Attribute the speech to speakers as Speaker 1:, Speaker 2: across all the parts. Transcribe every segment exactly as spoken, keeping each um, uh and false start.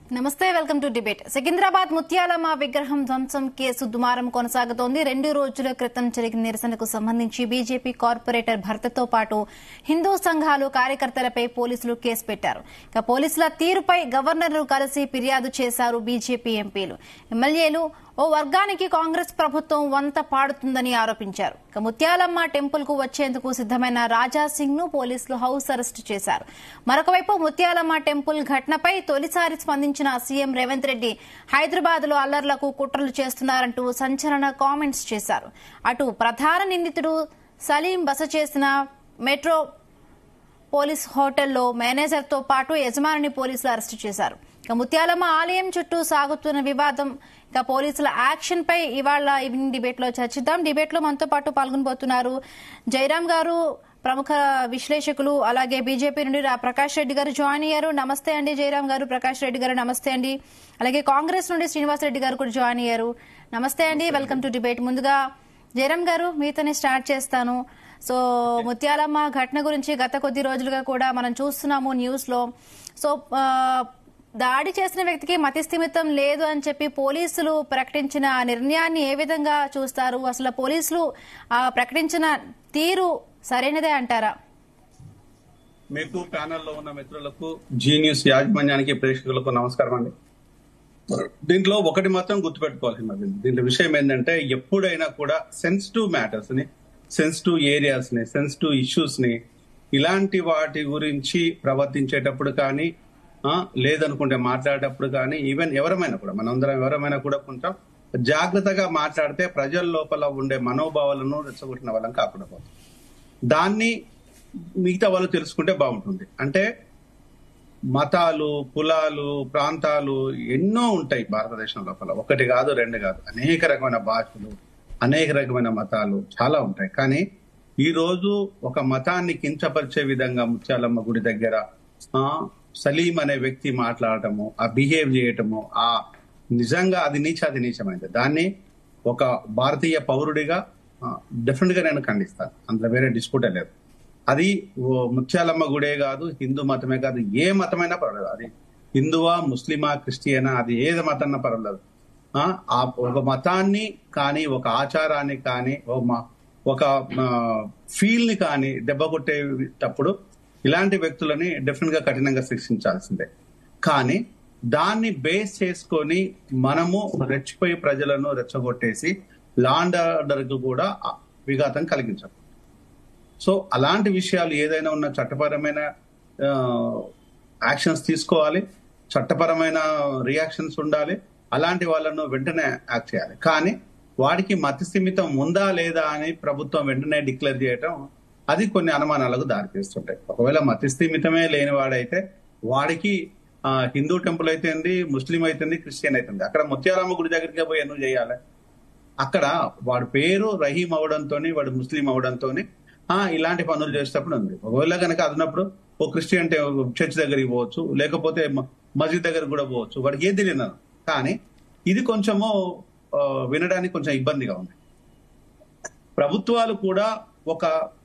Speaker 1: నమస్తే, welcome to debate. Secunderabad Mutyalamma విగ్రహం ధ్వంసం కేసు దుమారం కొనసాగుతోంది. రెండు రోజుల క్రితం జరిగిన నిరసనకు సంబంధించి బీజేపీ కార్పొరేటర్ భర్తతో పాటు హిందూ సంఘాలు కార్యకర్తలపై పోలీసులు కేసు పెట్టారు. ఇక పోలీసుల తీరుపై గవర్నర్ను కలిసి ఫిర్యాదు చేశారు బీజేపీ ఎంపీలు. ఎమ్మెల్యేలు ఓ వర్గానికి కాంగ్రెస్ ప్రభుత్వం వంత పాడుతుందని ఆరోపించారు. ఇక ముత్యాలమ్మ టెంపుల్ కు వచ్చేందుకు సిద్దమైన రాజాసింగ్ ను పోలీసులు హౌస్ అరెస్టు చేశారు. మరొకవైపు ముత్యాలమ్మ టెంపుల్ ఘటనపై తొలిసారి స్పందించిన సీఎం రేవంత్ రెడ్డి హైదరాబాద్ లో అల్లర్లకు కుట్రలు చేస్తున్నారంటూ సంచలన కామెంట్స్ చేశారు. అటు ప్రధాన నిందితుడు సలీం బస చేసిన మెట్రో పోలీస్ హోటల్లో మేనేజర్ తో పాటు యజమానిని పోలీసులు అరెస్టు చేశారు. ఇక ముత్యాలమ్మ ఆలయం చుట్టూ సాగుతున్న వివాదం, ఇక పోలీసుల యాక్షన్ పై ఇవాళ ఈవినింగ్ డిబేట్ లో చర్చిద్దాం. డిబేట్ లో మనతో పాటు పాల్గొనబోతున్నారు జయరాం గారు, ప్రముఖ విశ్లేషకులు, అలాగే బీజేపీ నుండి ప్రకాష్ రెడ్డి గారు జాయిన్ అయ్యారు. నమస్తే అండి జయరాం గారు. ప్రకాష్ రెడ్డి గారు నమస్తే అండి. అలాగే కాంగ్రెస్ నుండి శ్రీనివాస్ రెడ్డి గారు కూడా జాయిన్ అయ్యారు. నమస్తే అండి, వెల్కమ్ టు డిబేట్. ముందుగా జయరాం గారు మీతోనే స్టార్ట్ చేస్తాను. సో ముత్యాలమ్మ ఘటన గురించి గత కొద్ది రోజులుగా కూడా మనం చూస్తున్నాము న్యూస్ లో. సో దాడి చేసిన వ్యక్తికి మతిస్థిమితం లేదు అని చెప్పి పోలీసులు ప్రకటించిన నిర్ణయాన్ని ఏ విధంగా చూస్తారు? అసలు పోలీసులు ప్రకటించిన తీరు సరైనదే అంటారా?
Speaker 2: మీకు ప్యానెల్లో ఉన్న మిత్రులకు, జీ న్యూస్ యాజమాన్యానికి, ప్రేక్షకులకు నమస్కారం అండి. దీంట్లో ఒకటి మాత్రం గుర్తుపెట్టుకోవాల్సింది, దీంట్లో విషయం ఏంటంటే ఎప్పుడైనా కూడా సెన్సిటివ్ మ్యాటర్స్ ని, సెన్సిటివ్ ఏరియాస్ ని, సెన్సిటివ్ ఇష్యూస్ ని, ఇలాంటి వాటి గురించి ప్రవర్తించేటప్పుడు కానీ, లేదనుకుంటే మాట్లాడేటప్పుడు కానీ, ఈవెన్ ఎవరమైనా కూడా మనందరం ఎవరమైనా కూడా కొంచెం జాగ్రత్తగా మాట్లాడితే ప్రజల లోపల ఉండే మనోభావాలను రెచ్చగొట్టిన వాళ్ళం కాకుండా పోతుంది. దాన్ని మిగతా వాళ్ళు తెలుసుకుంటే బాగుంటుంది. అంటే మతాలు, కులాలు, ప్రాంతాలు ఎన్నో ఉంటాయి భారతదేశం లోపల. ఒకటి కాదు, రెండు కాదు, అనేక రకమైన భాషలు, అనేక రకమైన మతాలు చాలా ఉంటాయి. కానీ ఈ రోజు ఒక మతాన్ని కించపరిచే విధంగా ముత్యాలమ్మ గుడి దగ్గర ఆ సలీం అనే వ్యక్తి మాట్లాడటము, ఆ బిహేవ్ చేయటము, ఆ నిజంగా అది నీచాది నీచమైంది. దాన్ని ఒక భారతీయ పౌరుడిగా డెఫినెట్ గా నేను ఖండిస్తాను. అందులో వేరే డిస్ప్యూటే లేదు. అది ముత్యాలమ్మ గుడే కాదు, హిందూ మతమే కాదు, ఏ మతమైనా పర్వాలేదు. అది హిందువా, ముస్లిమా, క్రిస్టియనా, అది ఏది మతన్నా పర్వాలేదు. ఆ ఒక మతాన్ని కానీ, ఒక ఆచారాన్ని కానీ, ఒక ఫీల్ ని కానీ దెబ్బ కొట్టేటప్పుడు ఇలాంటి వ్యక్తులని డెఫినెట్ గా కఠినంగా శిక్షించాల్సిందే. కానీ దాన్ని బేస్ చేసుకొని మనము రెచ్చిపోయి ప్రజలను రెచ్చగొట్టేసి లాండ్ ఆర్డర్ కు కూడా విఘాతం కలిగించాలి. సో అలాంటి విషయాలు ఏదైనా ఉన్న చట్టపరమైన యాక్షన్స్ తీసుకోవాలి, చట్టపరమైన రియాక్షన్స్ ఉండాలి. అలాంటి వాళ్ళను వెంటనే యాక్ట్ చేయాలి. కానీ వాడికి మతిస్థిమితం ఉందా లేదా అని ప్రభుత్వం వెంటనే డిక్లేర్ చేయటం, అది కొన్ని అనుమానాలకు దారితీస్తుంటాయి. ఒకవేళ మతిస్థిమితమే లేని వాడైతే వాడికి హిందూ టెంపుల్ అయితేంది, ముస్లిం అయితేంది, క్రిస్టియన్ అయితుంది, అక్కడ ముత్యాలమ్మ గుడి దగ్గరికి పోయి ఎందుకు చేయాలి? అక్కడ వాడి పేరు రహీం అవడంతో, వాడు ముస్లిం అవడంతో ఆ ఇలాంటి పనులు చేసేటప్పుడు ఉంది. ఒకవేళ కనుక అదినప్పుడు ఓ క్రిస్టియన్ చర్చ్ దగ్గరికి పోవచ్చు, లేకపోతే మస్జిద్ దగ్గరికి కూడా పోవచ్చు, వాడికి ఏం తెలియదు. కానీ ఇది కొంచెము వినడానికి కొంచెం ఇబ్బందిగా ఉంది. ప్రభుత్వాలు కూడా ఒక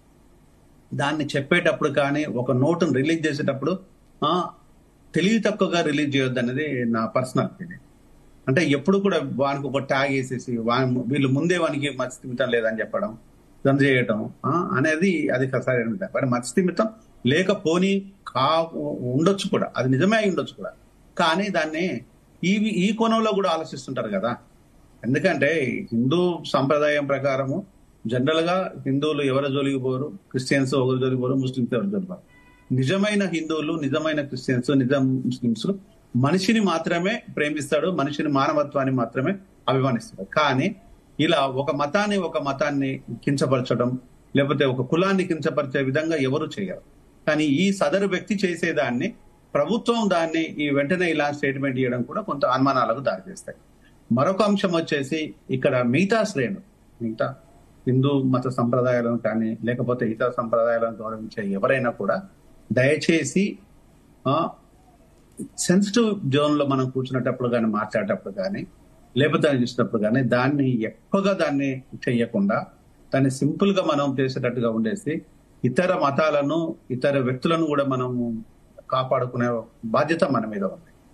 Speaker 2: దాన్ని చెప్పేటప్పుడు కానీ, ఒక నోటును రిలీజ్ చేసేటప్పుడు ఆ తెలివి తక్కువగా రిలీజ్ చేయొద్దు అనేది నా పర్సనల్ ఫీలింగ్. అంటే ఎప్పుడు కూడా వానికి ఒక ట్యాగ్ వేసేసి వాని వీళ్ళు ముందే వానికి మతిస్థిమితం లేదని చెప్పడం, ఇదంతా చేయటం అనేది అది సరైనది. మరి మతిస్థిమితం లేకపోని కా ఉండొచ్చు కూడా, అది నిజమే అయి ఉండొచ్చు కూడా. కానీ దాన్ని ఈ ఈ కోణంలో కూడా ఆలోచిస్తుంటారు కదా. ఎందుకంటే హిందూ సంప్రదాయం ప్రకారము జనరల్ గా హిందువులు ఎవరి జోలికి పోరు, క్రిస్టియన్స్ ఒకరి జోలికి పోరు, ముస్లింస్ ఎవరి జోలికి పోరు. నిజమైన హిందువులు, నిజమైన క్రిస్టియన్స్, నిజం ముస్లింస్ మనిషిని మాత్రమే ప్రేమిస్తాడు, మనిషిని మానవత్వాన్ని మాత్రమే అభిమానిస్తాడు. కానీ ఇలా ఒక మతాన్ని ఒక మతాన్ని కించపరచడం, లేకపోతే ఒక కులాన్ని కించపరిచే విధంగా ఎవరు చేయరు. కానీ ఈ సదరు వ్యక్తి చేసేదాన్ని ప్రభుత్వం దాన్ని ఈ వెంటనే ఇలా స్టేట్మెంట్ ఇవ్వడం కూడా కొంత అనుమానాలకు దారితీస్తాయి. మరొక అంశం వచ్చేసి ఇక్కడ మిగతా శ్రేణులు, మిగతా హిందూ మత సంప్రదాయాలను కానీ, లేకపోతే ఇతర సంప్రదాయాలను గౌరవించే ఎవరైనా కూడా దయచేసి ఆ సెన్సిటివ్ జోన్ లో మనం కూర్చునేటప్పుడు కానీ, మాట్లాడేటప్పుడు కానీ, లేకపోతే చూసినప్పుడు కానీ దాన్ని ఎక్కువగా దాన్ని చెయ్యకుండా దాన్ని సింపుల్ గా మనం చేసేటట్టుగా ఉండేసి ఇతర మతాలను, ఇతర వ్యక్తులను కూడా మనం కాపాడుకునే బాధ్యత మన మీద ఉంది.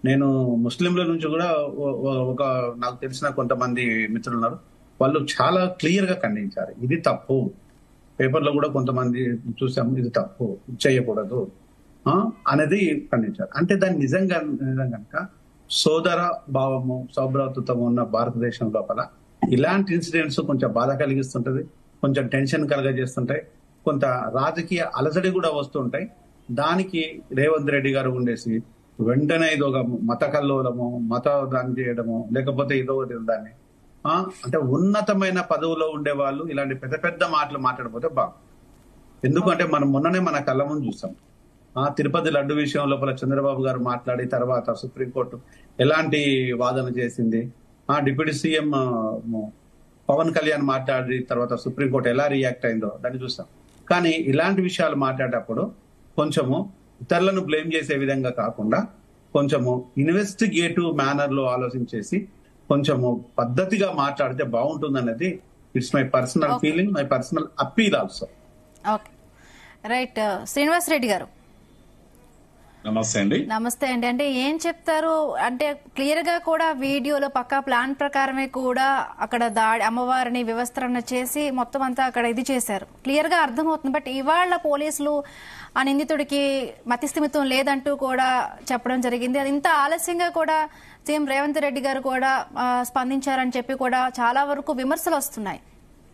Speaker 2: నేను ముస్లింల నుంచి కూడా ఒక నాకు తెలిసిన కొంతమంది మిత్రులు ఉన్నారు, వాళ్ళు చాలా క్లియర్ గా ఖండించారు. ఇది తప్పు, పేపర్లో కూడా కొంతమంది చూసాము, ఇది తప్పు చేయకూడదు అనేది ఖండించారు. అంటే దాన్ని నిజంగా నిజంగా కనుక సోదర భావము సౌభ్రాతృత్వం ఉన్న భారతదేశం లోపల ఇలాంటి ఇన్సిడెంట్స్ కొంచెం బాధ కలిగిస్తుంటది, కొంచెం టెన్షన్ కలగజేస్తుంటాయి, కొంత రాజకీయ అలజడి కూడా వస్తుంటాయి. దానికి రేవంత్ రెడ్డి గారు ఉండేసి వెంటనే ఇదో ఒక మత కల్లోలము, మత దాన్ని చేయడము, లేకపోతే ఇదో దాన్ని అంటే ఉన్నతమైన పదవులో ఉండే వాళ్ళు ఇలాంటి పెద్ద పెద్ద మాటలు మాట్లాడకపోతే బాగుంది. ఎందుకంటే మనం మొన్ననే మన కళ్ళ ముందు చూసాం, ఆ తిరుపతి లడ్డు విషయం లోపల చంద్రబాబు గారు మాట్లాడి తర్వాత సుప్రీంకోర్టు ఎలాంటి వాదన చేసింది, ఆ డిప్యూటీ సీఎం పవన్ కళ్యాణ్ మాట్లాడి తర్వాత సుప్రీంకోర్టు ఎలా రియాక్ట్ అయిందో దాన్ని చూస్తాం. కానీ ఇలాంటి విషయాలు మాట్లాడేటప్పుడు కొంచెము ఇతరులను బ్లేమ్ చేసే విధంగా కాకుండా కొంచెము ఇన్వెస్టిగేటివ్ మేనర్ లో ఆలోచించేసి కొంచెము పద్ధతిగా మాట్లాడితే బాగుంటుంది అనేది it's my personal feeling, my personal appeal also.
Speaker 1: Okay right. Srinivas Reddy garu
Speaker 3: నమస్తే అండి.
Speaker 1: నమస్తే అండి. అంటే ఏం చెప్తారు అంటే క్లియర్ గా కూడా వీడియోలో పక్కా ప్లాన్ ప్రకారమే కూడా అక్కడ దాడి అమ్మవారిని వ్యవస్థరణ చేసి మొత్తం అంతా అక్కడ ఇది చేశారు, క్లియర్ గా అర్థమవుతుంది. బట్ ఇవాళ పోలీసులు ఆ నిందితుడికి మతిస్థిమితం లేదంటూ కూడా చెప్పడం జరిగింది. అది ఇంత ఆలస్యంగా కూడా సీఎం రేవంత్ రెడ్డి గారు కూడా స్పందించారని చెప్పి కూడా చాలా వరకు విమర్శలు వస్తున్నాయి.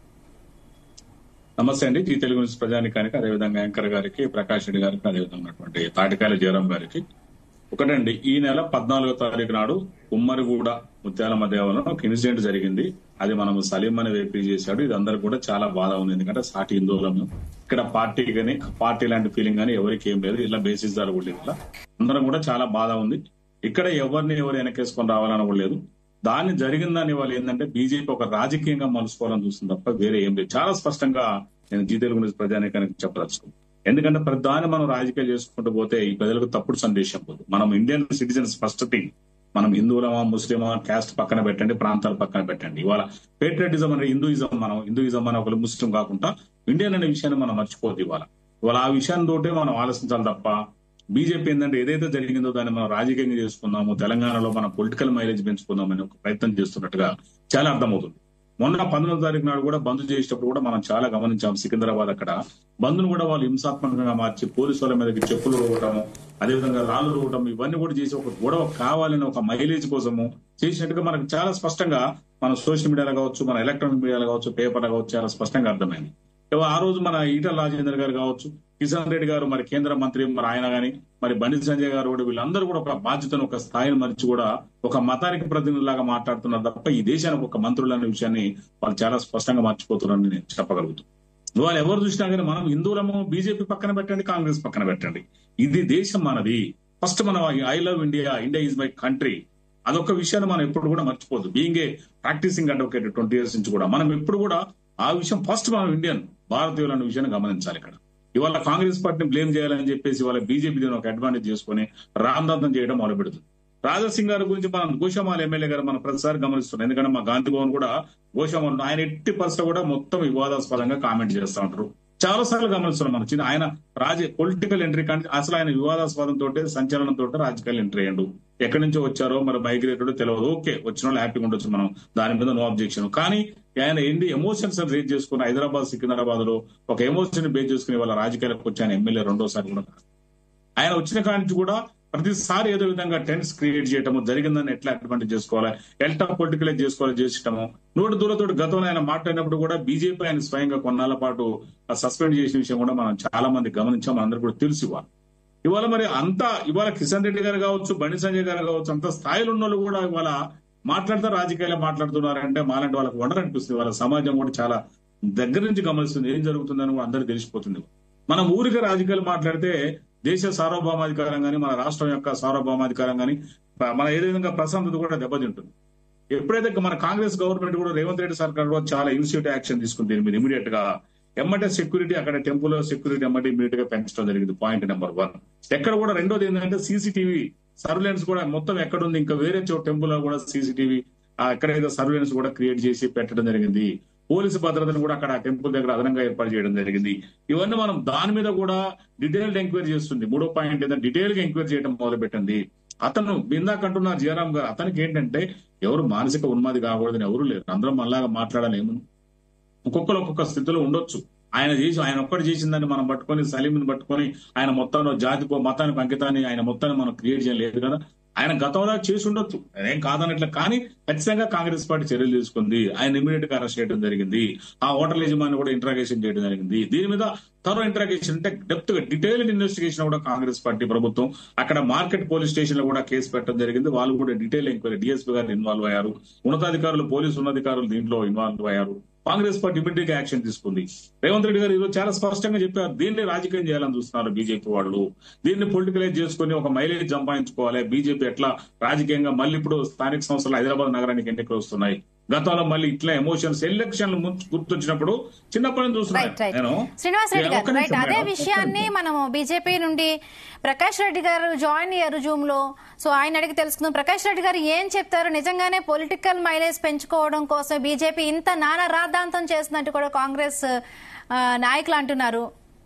Speaker 3: నమస్తే అండి. జీ తెలుగు న్యూస్ ప్రజానికానికి, అదేవిధంగా యాంకర్ గారికి, ప్రకాష్ రెడ్డి గారికి, అదేవిధంగా ఉన్నటువంటి తాటికాయల జయరాం గారికి ఒకటండి. ఈ నెల పద్నాలుగో తారీఖు నాడు ఉమ్మరిగూడ ముత్యాలమ్మ దేవాలయంలో ఒక ఇన్సిడెంట్ జరిగింది. అది మనము సలీం అని వేపీ చేశాడు. ఇది అందరూ కూడా చాలా బాధ ఉంది. ఎందుకంటే సాటి హిందువులను ఇక్కడ పార్టీ కానీ పార్టీ లాంటి ఫీలింగ్ కానీ ఎవరికి ఏం లేదు, ఇలా బేసిస్ దారు కూడా లేదు. అందరం కూడా చాలా బాధ ఉంది. ఇక్కడ ఎవరిని ఎవరు వెనకేసుకొని రావాలని కూడా లేదు. దాన్ని జరిగిందని వాళ్ళు ఏంటంటే బీజేపీ ఒక రాజకీయంగా మలుసుకోవాలని చూస్తుంది తప్ప వేరే ఏం లేదు. చాలా స్పష్టంగా నేను జీ తెలుగు న్యూస్ ప్రజానికానికి చెప్పదలుచుకున్నాను. ఎందుకంటే ప్రధాని మనం రాజకీయాలు చేసుకుంటూ పోతే ఈ ప్రజలకు తప్పుడు సందేశం పోదు. మనం ఇండియన్ సిటిజన్స్ ఫస్ట్ థింగ్. మనం హిందువులమా ముస్లిమా క్యాస్ట్ పక్కన పెట్టండి, ప్రాంతాలు పక్కన పెట్టండి. ఇవాళ పేట్రియటిజం అనే హిందూయిజం, మనం హిందూయిజం అనే ఒకరు ముస్లిం కాకుండా ఇండియన్ అనే విషయాన్ని మనం మర్చిపోద్ది. ఇవాళ ఇవాళ ఆ విషయాన్ని తోటే మనం ఆలోచించాలి తప్ప బీజేపీ ఏంటంటే ఏదైతే జరిగిందో దాన్ని మనం రాజకీయంగా చేసుకుందాము, తెలంగాణలో మనం పొలిటికల్ మైలేజ్ పెంచుకుందామని ఒక ప్రయత్నం చేస్తున్నట్టుగా చాలా అర్థమవుతుంది. మొన్న పంతొమ్మిదో తారీఖు నాడు కూడా బంద్ చేసేటప్పుడు కూడా మనం చాలా గమనించాం. సికింద్రాబాద్ అక్కడ బంద్ను కూడా వాళ్ళు హింసాత్మకంగా మార్చి పోలీసు వాళ్ళ మీదకి చెప్పులు రోవటము, అదేవిధంగా రాళ్లు రోవటం, ఇవన్నీ కూడా చేసి ఒక గొడవ కావాలని ఒక మైలేజ్ కోసము చేసినట్టుగా మనకు చాలా స్పష్టంగా మన సోషల్ మీడియాలో కావచ్చు, మన ఎలక్ట్రానిక్ మీడియాలో కావచ్చు, పేపర్లో కావచ్చు చాలా స్పష్టంగా అర్థమైంది. ఆ రోజు మన ఈటల రాజేందర్ గారు కావచ్చు, కిషన్ రెడ్డి గారు, మరి కేంద్ర మంత్రి మరి ఆయన గాని, మరి బండి సంజయ్ గారు కూడా వీళ్ళందరూ కూడా ఒక బాధ్యతను ఒక స్థాయిని మరిచి కూడా ఒక మతానికి ప్రతినిధులాగా మాట్లాడుతున్నారు తప్ప ఈ దేశానికి ఒక మంత్రులు అనే విషయాన్ని వాళ్ళు చాలా స్పష్టంగా మర్చిపోతున్నారని నేను చెప్పగలుగుతాను. వాళ్ళు ఎవరు చూసినా కానీ మనం హిందువులము బీజేపీ పక్కన పెట్టండి, కాంగ్రెస్ పక్కన పెట్టండి, ఇది దేశం మనది. ఫస్ట్ మనం I love India, India is my country, అదొక విషయాన్ని మనం ఎప్పుడు కూడా మర్చిపోద్దు. Being a practicing advocate twenty years నుంచి కూడా మనం ఎప్పుడు కూడా ఆ విషయం ఫస్ట్ మనం ఇండియన్ భారతీయులు అనే విషయాన్ని గమనించాలి. ఇక్కడ ఇవాళ కాంగ్రెస్ పార్టీని బ్లేమ్ చేయాలని చెప్పేసి వాళ్ళ బీజేపీ దీని ఒక అడ్వాంటేజ్ చేసుకుని రామదాంతం చేయడం మొదలు పెడుతుంది. రాజాసింగ్ గారి గురించి మనం గోషామాల్ ఎమ్మెల్యే గారు మనం ప్రతిసారి గమనిస్తున్నాం. ఎందుకంటే మా గాంధీ భవన్ కూడా గోషామాల్ ఆయన ఎట్టి పరిస్థితి కూడా మొత్తం వివాదాస్పదంగా కామెంట్ చేస్తూ ఉంటారు. చాలా సార్లు గమనిస్తున్నాం మనం. చిన్న ఆయన రాజ పొలిటికల్ ఎంట్రీ కానీ అసలు ఆయన వివాదాస్పదంతో సంచలనంతో రాజకీయాలు ఎంట్రీ అయ్యాడు. ఎక్కడి నుంచో వచ్చారో మరి మైగ్రేటెడ్ తెలియదు. ఓకే, వచ్చిన వాళ్ళు హ్యాపీగా ఉండొచ్చు, మనం దాని మీద నో అబ్జెక్షన్. కానీ ఆయన ఏంటి ఎమోషన్స్ రేజ్ చేసుకుని హైదరాబాద్ సికింద్రాబాద్ లో ఒక ఎమోషన్ బేస్ చేసుకుని వాళ్ళ రాజకీయాలకు వచ్చి ఆయన ఎమ్మెల్యే రెండోసారి కూడా ఆయన వచ్చిన కాడి నుంచి కూడా ప్రతిసారి ఏదో విధంగా టెన్స్ క్రియేట్ చేయటము, జరిగిందని ఎట్లా అడ్వాంటేజ్ చేసుకోవాలి, ఎల్టా పొలిటికలైజ్ చేసుకోవాలి చేసటము. నోటి దూరతోటి గతంలో ఆయన మాట్లాడినప్పుడు కూడా బీజేపీ ఆయన స్వయంగా కొన్నాళ్ల పాటు సస్పెండ్ చేసిన విషయం కూడా మనం చాలా మంది గమనించాం, మనందరూ కూడా తెలుసు. ఇవాళ ఇవాళ మరి అంతా ఇవాళ కిషన్ రెడ్డి గారు కావచ్చు, బండి సంజయ్ గారు కావచ్చు, అంత స్థాయిలో ఉన్న వాళ్ళు కూడా ఇవాళ మాట్లాడుతూ రాజకీయాలు మాట్లాడుతున్నారంటే మాలాంటి వాళ్ళకి వండర్ అనిపిస్తుంది. వాళ్ళ సమాజం కూడా చాలా దగ్గర నుంచి గమనిస్తుంది ఏం జరుగుతుందని కూడా అందరికీ తెలిసిపోతుంది. మనం ఊరికి రాజకీయాలు మాట్లాడితే దేశ సార్వభౌమాధికారం కానీ మన రాష్ట్రం యొక్క సార్వభౌమాధికారం కానీ మన ఏ విధంగా ప్రశాంతత కూడా దెబ్బతింటుంది. ఎప్పుడైతే మన కాంగ్రెస్ గవర్నమెంట్ కూడా రేవంత్ రెడ్డి సర్కార్ కూడా చాలా ఇనిషియేటివ్ యాక్షన్ తీసుకుంది దీని మీద ఇమీడియట్ గా. ఎమ్మటే సెక్యూరిటీ అక్కడ టెంపుల్ సెక్యూరిటీ ఎమ్మటే ఇమీడియట్ గా పెంచడం జరిగింది. Point number one. ఎక్కడ కూడా రెండోది ఏంటంటే సీసీటీవీ సర్వేలెన్స్ కూడా మొత్తం ఎక్కడుంది, ఇంకా వేరే టెంపుల్ లో కూడా సీసీటీవీ ఎక్కడైతే సర్వేలెన్స్ కూడా క్రియేట్ చేసి పెట్టడం జరిగింది. పోలీసు భద్రతను కూడా అక్కడ టెంపుల్ దగ్గర అదనంగా ఏర్పాటు చేయడం జరిగింది. ఇవన్నీ మనం దాని మీద కూడా డీటెయిల్డ్ ఎంక్వైరీ చేస్తుంది. మూడో పాయింట్ ఏదైనా డీటెయిల్ గా ఎంక్వైరీ చేయడం మొదలు పెట్టింది. అతను ఇందాక అంటున్నారు జయరాం గారు, అతనికి ఏంటంటే ఎవరు మానసిక ఉన్మాది కాకూడదని ఎవరు లేరు. అందరం మళ్ళాగా మాట్లాడాలి ఏముంది, ఒక్కొక్కరు ఒక్కొక్క స్థితిలో ఉండొచ్చు. ఆయన చేసి ఆయన ఒక్కటి చేసిందని మనం పట్టుకొని సలీంని పట్టుకొని ఆయన మొత్తాన్ని జాతికో మతానికి అంకితాన్ని ఆయన మొత్తాన్ని మనం క్రియేట్ చేయలేదు కదా. ఆయన గతంలో చేసి ఉండొచ్చు, ఏం కాదనట్లే. కానీ ఖచ్చితంగా కాంగ్రెస్ పార్టీ చర్యలు తీసుకుంది. ఆయన ఇమీడియట్ గా అరెస్ట్ చేయడం జరిగింది. ఆ హోటల్ యజమాని కూడా ఇంట్రాగేషన్ చేయడం జరిగింది. దీని మీద త్వరో ఇంట్రాగేషన్ అంటే డెప్త్ గా డీటెయిల్డ్ ఇన్వెస్టిగేషన్ కూడా కాంగ్రెస్ పార్టీ ప్రభుత్వం అక్కడ మార్కెట్ పోలీస్ స్టేషన్ లో కూడా కేసు పెట్టడం జరిగింది. వాళ్ళు కూడా detail enquiry DSP garu involve అయ్యారు. ఉన్నతాధికారులు పోలీసు ఉన్నతాధికారులు దీంట్లో ఇన్వాల్వ్ అయ్యారు. కాంగ్రెస్ పార్టీ ఇమీడియట్ గా యాక్షన్ తీసుకుంది. రేవంత్ రెడ్డి గారు ఈరోజు చాలా స్పష్టంగా చెప్పారు, దీన్ని రాజకీయం చేయాలని చూస్తున్నారు బీజేపీ వాళ్ళు. దీన్ని పొలిటికలైజ్ చేసుకుని ఒక మైలేజ్ సంపాదించుకోవాలి. బీజేపీ ఎట్లా రాజకీయంగా మళ్ళీ ఇప్పుడు స్థానిక సంస్థలు హైదరాబాద్ నగరానికి ఎన్నికలు వస్తున్నాయి. గతంలో మళ్ళీ ఇట్లా ఎమోషన్స్ ఎలక్షన్లు గుర్తొచ్చినప్పుడు చిన్నప్పటి నుంచి చూస్తున్నాను నేను.
Speaker 1: శ్రీనివాస్ రెడ్డి గారు రైట్, అదే విషయాన్ని మనము బీజేపీ నుండి ప్రకాష్ రెడ్డి గారు జాయిన్ అయ్యారు జూమ్ లో. సో ఆయన అడిగి తెలుసుకుందాం. ప్రకాష్ రెడ్డి గారు ఏం చెప్తారు? నిజంగానే పొలిటికల్ మైలేజ్ పెంచుకోవడం కోసం బీజేపీ ఇంత నానా రాద్ధాంతం చేస్తున్నట్టు కూడా కాంగ్రెస్ నాయకులు అంటున్నారు.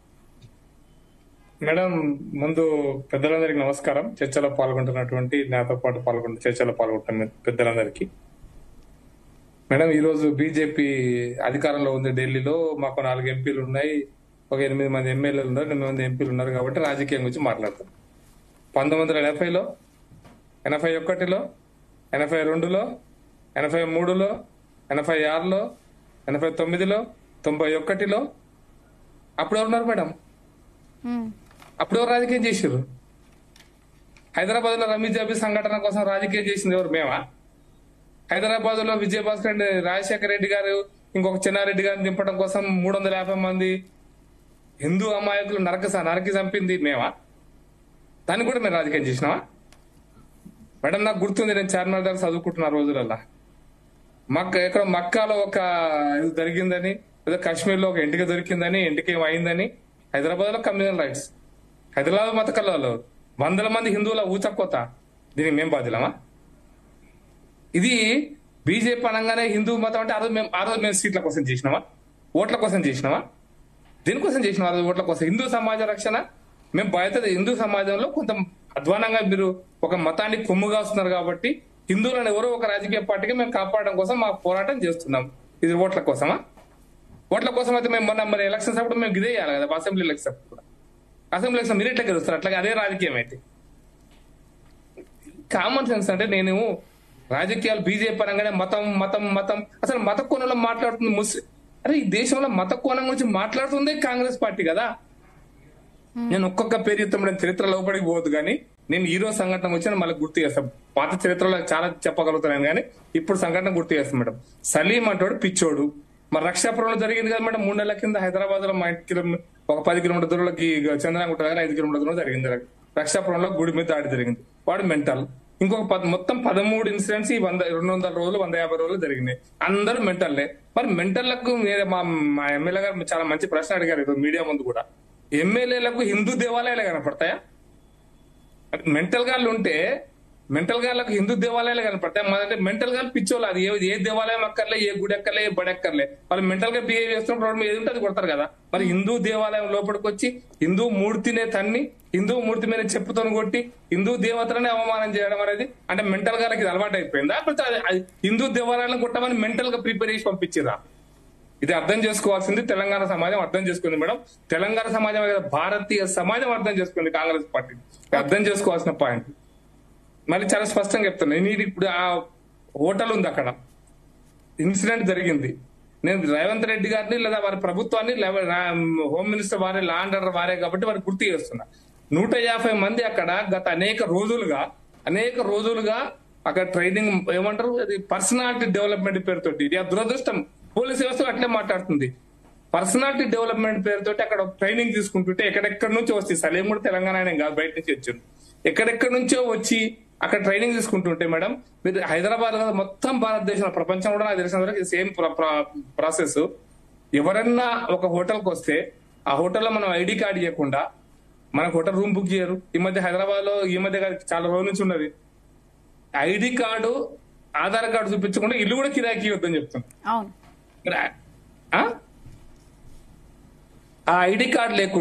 Speaker 4: మేడం, ముందు పెద్దలందరికీ నమస్కారం. చర్చలో పాల్గొంటున్నటువంటి నాతో పాటు పాల్గొంటున్న చర్చలో పాల్గొంటున్న పెద్దలందరికీ. మేడం, ఈ రోజు బీజేపీ అధికారంలో ఉంది ఢిల్లీలో. మాకు నాలుగు ఎంపీలు ఉన్నాయి, ఒక ఎనిమిది మంది ఎమ్మెల్యేలు ఉన్నారు, ఎనిమిది మంది ఎంపీలు ఉన్నారు. కాబట్టి రాజకీయం గురించి మాట్లాడతాం. పంతొమ్మిది వందల ఎనభైలో ఎనభై ఒకటిలో ఎనభై రెండులో ఎనభై మూడులో ఎనభై ఆరులో ఎనభై తొమ్మిదిలో తొంభై ఒకటిలో అప్పుడు ఎవరున్నారు మేడం? అప్పుడు ఎవరు రాజకీయం చేసారు? హైదరాబాద్ లో రమీ జాబీ సంఘటన కోసం రాజకీయం చేసింది ఎవరు? మేమా? హైదరాబాద్ లో విజయభాస్కర్ రెడ్డి, రాజశేఖర రెడ్డి గారు, ఇంకొక చెన్నారెడ్డి గారిని దింపడం కోసం మూడు వందల యాభై మంది హిందూ అమాయకులు నరక నరకి చంపింది మేమా? దాన్ని కూడా మేము రాజకీయం చేసినావా మేడం? నాకు గుర్తుంది, నేను చార్మినార్ దగ్గర చదువుకుంటున్న రోజులల్లా మక్క ఎక్కడ మక్కాలో ఒక ఇది జరిగిందని, లేదా కాశ్మీర్ లో ఒక ఇంటికి దొరికిందని, ఇంటికి ఏమైందని. హైదరాబాద్ లో కమ్యూనల్ రైట్స్, హైదరాబాద్ మత కళలో వందల మంది హిందువుల ఊచకోత, దీనికి మేము బాధ్యులమా? ఇది బీజేపీ అనగానే హిందూ మతం అంటే ఆ రోజు మేము ఆ రోజు మేము సీట్ల కోసం చేసినామా? ఓట్ల కోసం చేసినామా? దీనికోసం చేసినాం ఆ రోజు, ఓట్ల కోసం. హిందూ సమాజ రక్షణ మేము బాధ్యత. హిందూ సమాజంలో కొంత అధ్వానంగా మీరు ఒక మతాన్ని కొమ్ముగా వస్తున్నారు కాబట్టి హిందువులను ఎవరో ఒక రాజకీయ పార్టీకి మేము కాపాడడం కోసం మా పోరాటం చేస్తున్నాం. ఇది ఓట్ల కోసమా? ఓట్ల కోసం అయితే మేము మొన్న మరి ఎలక్షన్స్ అప్పుడు మేము ఇదే చేయాలి కదా. అసెంబ్లీ ఎలక్షన్ కూడా అసెంబ్లీ ఎలక్షన్ మీరు ఎట్లా గెలుస్తారు? అట్లాగే అదే రాజకీయం అయితే కామన్ సెన్స్ అంటే నేను రాజకీయాలు బీజేపీ పరంగానే మతం మతం మతం అసలు మత కోణంలో మాట్లాడుతుంది ముస్లిం. అరే ఈ దేశంలో మత కోణం గురించి మాట్లాడుతుందే కాంగ్రెస్ పార్టీ కదా. నేను ఒక్కొక్క పేరు చెప్తాను, చరిత్ర లోపలికి పోదు కానీ నేను ఈ రోజు సంఘటన వచ్చిన మళ్ళీ గుర్తు చేస్తాను. పాత చరిత్రలో చాలా చెప్పగలుగుతాను కానీ ఇప్పుడు సంఘటన గుర్తు చేస్తాను మేడం. సలీం అంటాడు పిచ్చోడు. మరి రక్షాపురంలో జరిగింది కదా మేడం, మూడు నెలల కింద హైదరాబాద్ లో మా ఇంటికి ఒక పది కిలోమీటర్ దూరంలోకి చంద్రగుట్ట దగ్గర ఐదు కిలోమీటర్ దూరంలో జరిగింది. రక్షాపురంలో గుడి మీద దాడి జరిగింది. వాడు మెంటల్. ఇంకొక మొత్తం పదమూడు ఇన్సిడెంట్స్ ఈ వంద రెండు వందల రోజులు వంద యాభై రోజులు జరిగినాయి. అందరూ మెంటల్లే. మరి మెంటల్లకు మా మా ఎమ్మెల్యే గారు చాలా మంచి ప్రశ్న అడిగారు మీడియా ముందు కూడా. ఎమ్మెల్యేలకు హిందూ దేవాలయాలే కనపడతాయా? మెంటల్ గాళ్ళు ఉంటే మెంటల్ గాళ్ళకు హిందూ దేవాలయాలే కనపడతాయి. అంటే మెంటల్ గాళ్ళు పిచ్చోళ్ళు. అది ఏ దేవాలయం అక్కర్లే, ఏ గుడి ఎక్కర్లే, ఏ బడి ఎక్కర్లే. వాళ్ళు మెంటల్ గా బిహేవ్ చేస్తున్నప్పుడు ఏది ఉంటే అది కొడతారు కదా. మరి హిందూ దేవాలయం లోపలికి వచ్చి హిందూ మూర్తినే తన్ని, హిందూ మూర్తి మీద చెప్పుతో కొట్టి, హిందూ దేవతలనే అవమానం చేయడం అనేది అంటే మెంటల్ గాళ్ళకి ఇది అలవాటు అయిపోయిందా? హిందూ దేవాలయాలను కొట్టమని మెంటల్ గా ప్రిపేర్ చేసి పంపించిరా? ఇది అర్థం చేసుకోవాల్సింది తెలంగాణ సమాజం అర్థం చేసుకుంది మేడం. తెలంగాణ సమాజం భారతీయ సమాజం అర్థం చేసుకుంది కాంగ్రెస్ పార్టీ. అర్థం చేసుకోవాల్సిన పాయింట్ మళ్ళీ చాలా స్పష్టంగా చెప్తాను. నేను ఇప్పుడు ఆ హోటల్ ఉంది, అక్కడ ఇన్సిడెంట్ జరిగింది. నేను రేవంత్ రెడ్డి గారిని లేదా వారి ప్రభుత్వాన్ని హోమ్ మినిస్టర్ వారే, లా అండ్ ఆర్డర్ వారే కాబట్టి వారికి గుర్తు చేస్తున్నా. నూట యాభై మంది అక్కడ గత అనేక రోజులుగా అనేక రోజులుగా అక్కడ ట్రైనింగ్ ఏమంటారు అది పర్సనాలిటీ డెవలప్మెంట్ పేరుతోటి. ఇది దురదృష్టం. పోలీస్ వ్యవస్థ అట్లే మాట్లాడుతుంది. పర్సనాలిటీ డెవలప్మెంట్ పేరుతోటి అక్కడ ట్రైనింగ్ తీసుకుంటుంటే ఎక్కడెక్కడి నుంచో వస్తాయి. సలీం కూడా తెలంగాణ ఆయన కాదు, బయట నుంచి వచ్చింది. ఎక్కడెక్కడి నుంచో వచ్చి అక్కడ ట్రైనింగ్ తీసుకుంటుంటే మేడం మీరు హైదరాబాద్ మొత్తం భారతదేశంలో ప్రపంచం కూడా నాకు తెలిసిన వరకు సేమ్ ప్రాసెస్. ఎవరన్నా ఒక హోటల్కి వస్తే ఆ హోటల్లో మనం ఐడి కార్డు ఇవ్వకుండా మనకు హోటల్ రూమ్ బుక్ చేయరు. ఈ మధ్య హైదరాబాద్ లో ఈ మధ్య చాలా రోజుల నుంచి ఉన్నది. ఐడి కార్డు ఆధార్ కార్డు చూపించకుండా ఇల్లు కూడా కిరాయికి ఇవ్వద్దని చెప్తాం. ఆ ఐడి కార్డు లేకుండా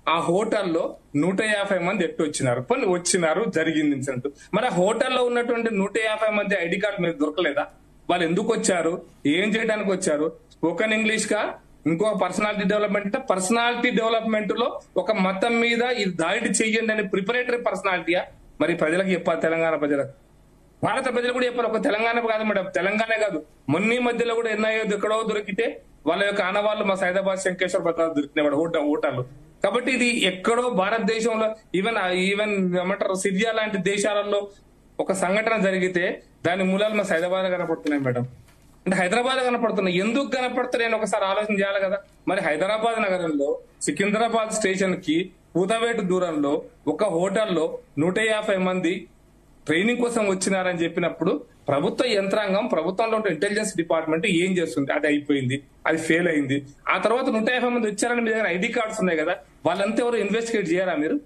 Speaker 4: ఆ హోటల్లో నూట యాభై మంది ఎట్టు వచ్చినారు పని వచ్చినారు జరిగింది ఇన్సిడెంట్. మరి ఆ హోటల్లో ఉన్నటువంటి నూట యాభై మంది ఐడి కార్డు మీరు దొరకలేదా? వాళ్ళు ఎందుకు వచ్చారు, ఏం చేయడానికి వచ్చారు? స్పోకెన్ ఇంగ్లీష్ కా ఇంకో పర్సనాలిటీ డెవలప్మెంట్, పర్సనాలిటీ డెవలప్మెంట్ లో ఒక మతం మీద ఇది దాడి చెయ్యండి అని ప్రిపరేటరీ పర్సనాలిటీయా? మరి ప్రజలకు చెప్పాలి, తెలంగాణ ప్రజలకు, భారత ప్రజలు కూడా చెప్పాలి. ఒక తెలంగాణ కాదు మేడం, తెలంగాణ కాదు, మొన్న మధ్యలో కూడా ఎన్ఐఏ ఎక్కడో దొరికితే వాళ్ళ యొక్క ఆనవాళ్ళు మా సైదాబాద్ శంకేశ్వర్ ప్రసాద్ దొరికినాడు హోటల్ హోటల్ కాబట్టి ఇది ఎక్కడో భారతదేశంలో ఈవెన్ ఈవెన్ ఏమంటారు సిరియా లాంటి దేశాలలో ఒక సంఘటన జరిగితే దాని మూలాలు మా సైదాబాద్ కనపడుతున్నాయి మేడం. అంటే హైదరాబాద్ కనపడుతున్నాయి. ఎందుకు కనపడుతున్నాయని ఒకసారి ఆలోచన చేయాలి కదా. మరి హైదరాబాద్ నగరంలో సికింద్రాబాద్ స్టేషన్ కి పూతవేటు దూరంలో ఒక హోటల్లో నూట యాభై మంది ట్రైనింగ్ కోసం వచ్చినారని చెప్పినప్పుడు ప్రభుత్వ యంత్రాంగం, ప్రభుత్వంలో ఉండే ఇంటెలిజెన్స్ డిపార్ట్మెంట్ ఏం చేస్తుంది? అది అయిపోయింది, అది ఫెయిల్ అయింది. ఆ తర్వాత నూట యాభై మంది వచ్చారని మీ దగ్గర ఐడి కార్డ్స్ ఉన్నాయి కదా, వాళ్ళంతా ఎవరు ఇన్వెస్టిగేట్ చేయారా మీరు?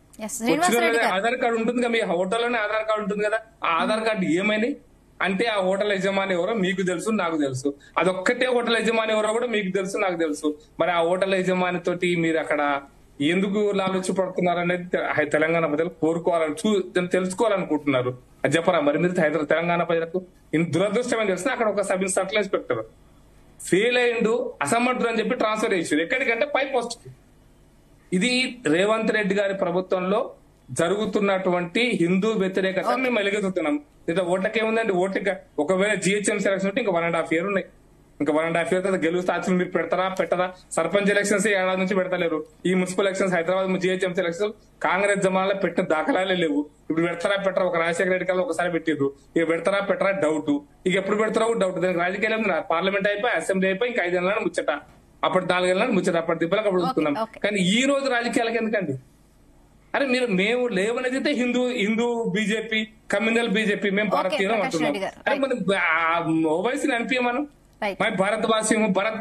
Speaker 4: ఆధార్ కార్డు ఉంటుంది కదా, మీ హోటల్లోనే ఆధార్ కార్డు ఉంటుంది కదా, ఆ ఆధార్ కార్డు ఏమైంది అంటే ఆ హోటల్ యజమాని ఎవరో మీకు తెలుసు, నాకు తెలుసు. అదొక్కటే హోటల్ యజమాని ఎవరో కూడా మీకు తెలుసు, నాకు తెలుసు. మరి ఆ హోటల్ యజమాని తోటి మీరు అక్కడ ఎందుకు లాలూచి పడుతున్నారు అనేది తెలంగాణ ప్రజలు కోరుకోవాలని చూ తెలుసుకోవాలనుకుంటున్నారు. అది చెప్పరా మరి మీరు హైదరాబాద్ తెలంగాణ ప్రజలకు? దురదృష్టం ఏం తెలిసిన అక్కడ ఒక సబ్ సర్కిల్ ఇన్స్పెక్టర్ ఫెయిల్ అయిండు, అసమర్థుడు అని చెప్పి ట్రాన్స్ఫర్ చేసారు ఎక్కడికంటే పై పోస్ట్ కి. ఇది రేవంత్ రెడ్డి గారి ప్రభుత్వంలో జరుగుతున్నటువంటి హిందూ వ్యతిరేకత మేము ఎలుగెత్తుతున్నాం. ఇట్లా ఓట్లకేముందండి, ఓట్లకి ఒకవేళ జిహెచ్ఎంసీ ఎలక్షన్ ఉంటే ఇంకా వన్ అండ్ హాఫ్ ఇయర్ ఉన్నాయి. ఇంకా వన్ అండ్ హాఫ్ ఇయర్ తర్వాత గెలుస్తే అసలు మీరు పెడతారా పెట్టరా? సర్పంచ్ ఎలక్షన్స్ ఏడాది నుంచి పెడతలేరు. ఈ municipal elections, Hyderabad GHMC elections Congress జమానాలో పెట్టిన దాఖలాలే లేవు. ఇప్పుడు పెడతారా పెట్టరా? ఒక రాజశేఖర రెడ్డి కాలం ఒకసారి పెట్టిర్రు, ఇక పెడతారా పెట్టరా డౌట్. ఇక ఎప్పుడు పెడతారో డౌట్. దానికి రాజకీయాలు పార్లమెంట్ అయిపోయి, అసెంబ్లీ అయిపోయి, ఇంకా ఐదేళ్ళని ముచ్చట, అప్పటి నాలుగేళ్ళని ముచ్చట, అప్పటి దిబ్బలకు అప్పుడు చూస్తున్నాం. కానీ ఈ రోజు రాజకీయాలకు ఎందుకండి? అరే మీరు మేము లేవనైతే Hindu Hindu BJP, communal BJP, మేము భారతీయులం అంటున్నాం. అరే మనం ఓవైసీని అనిపించాం మనం మరి భారతవాసి భరత్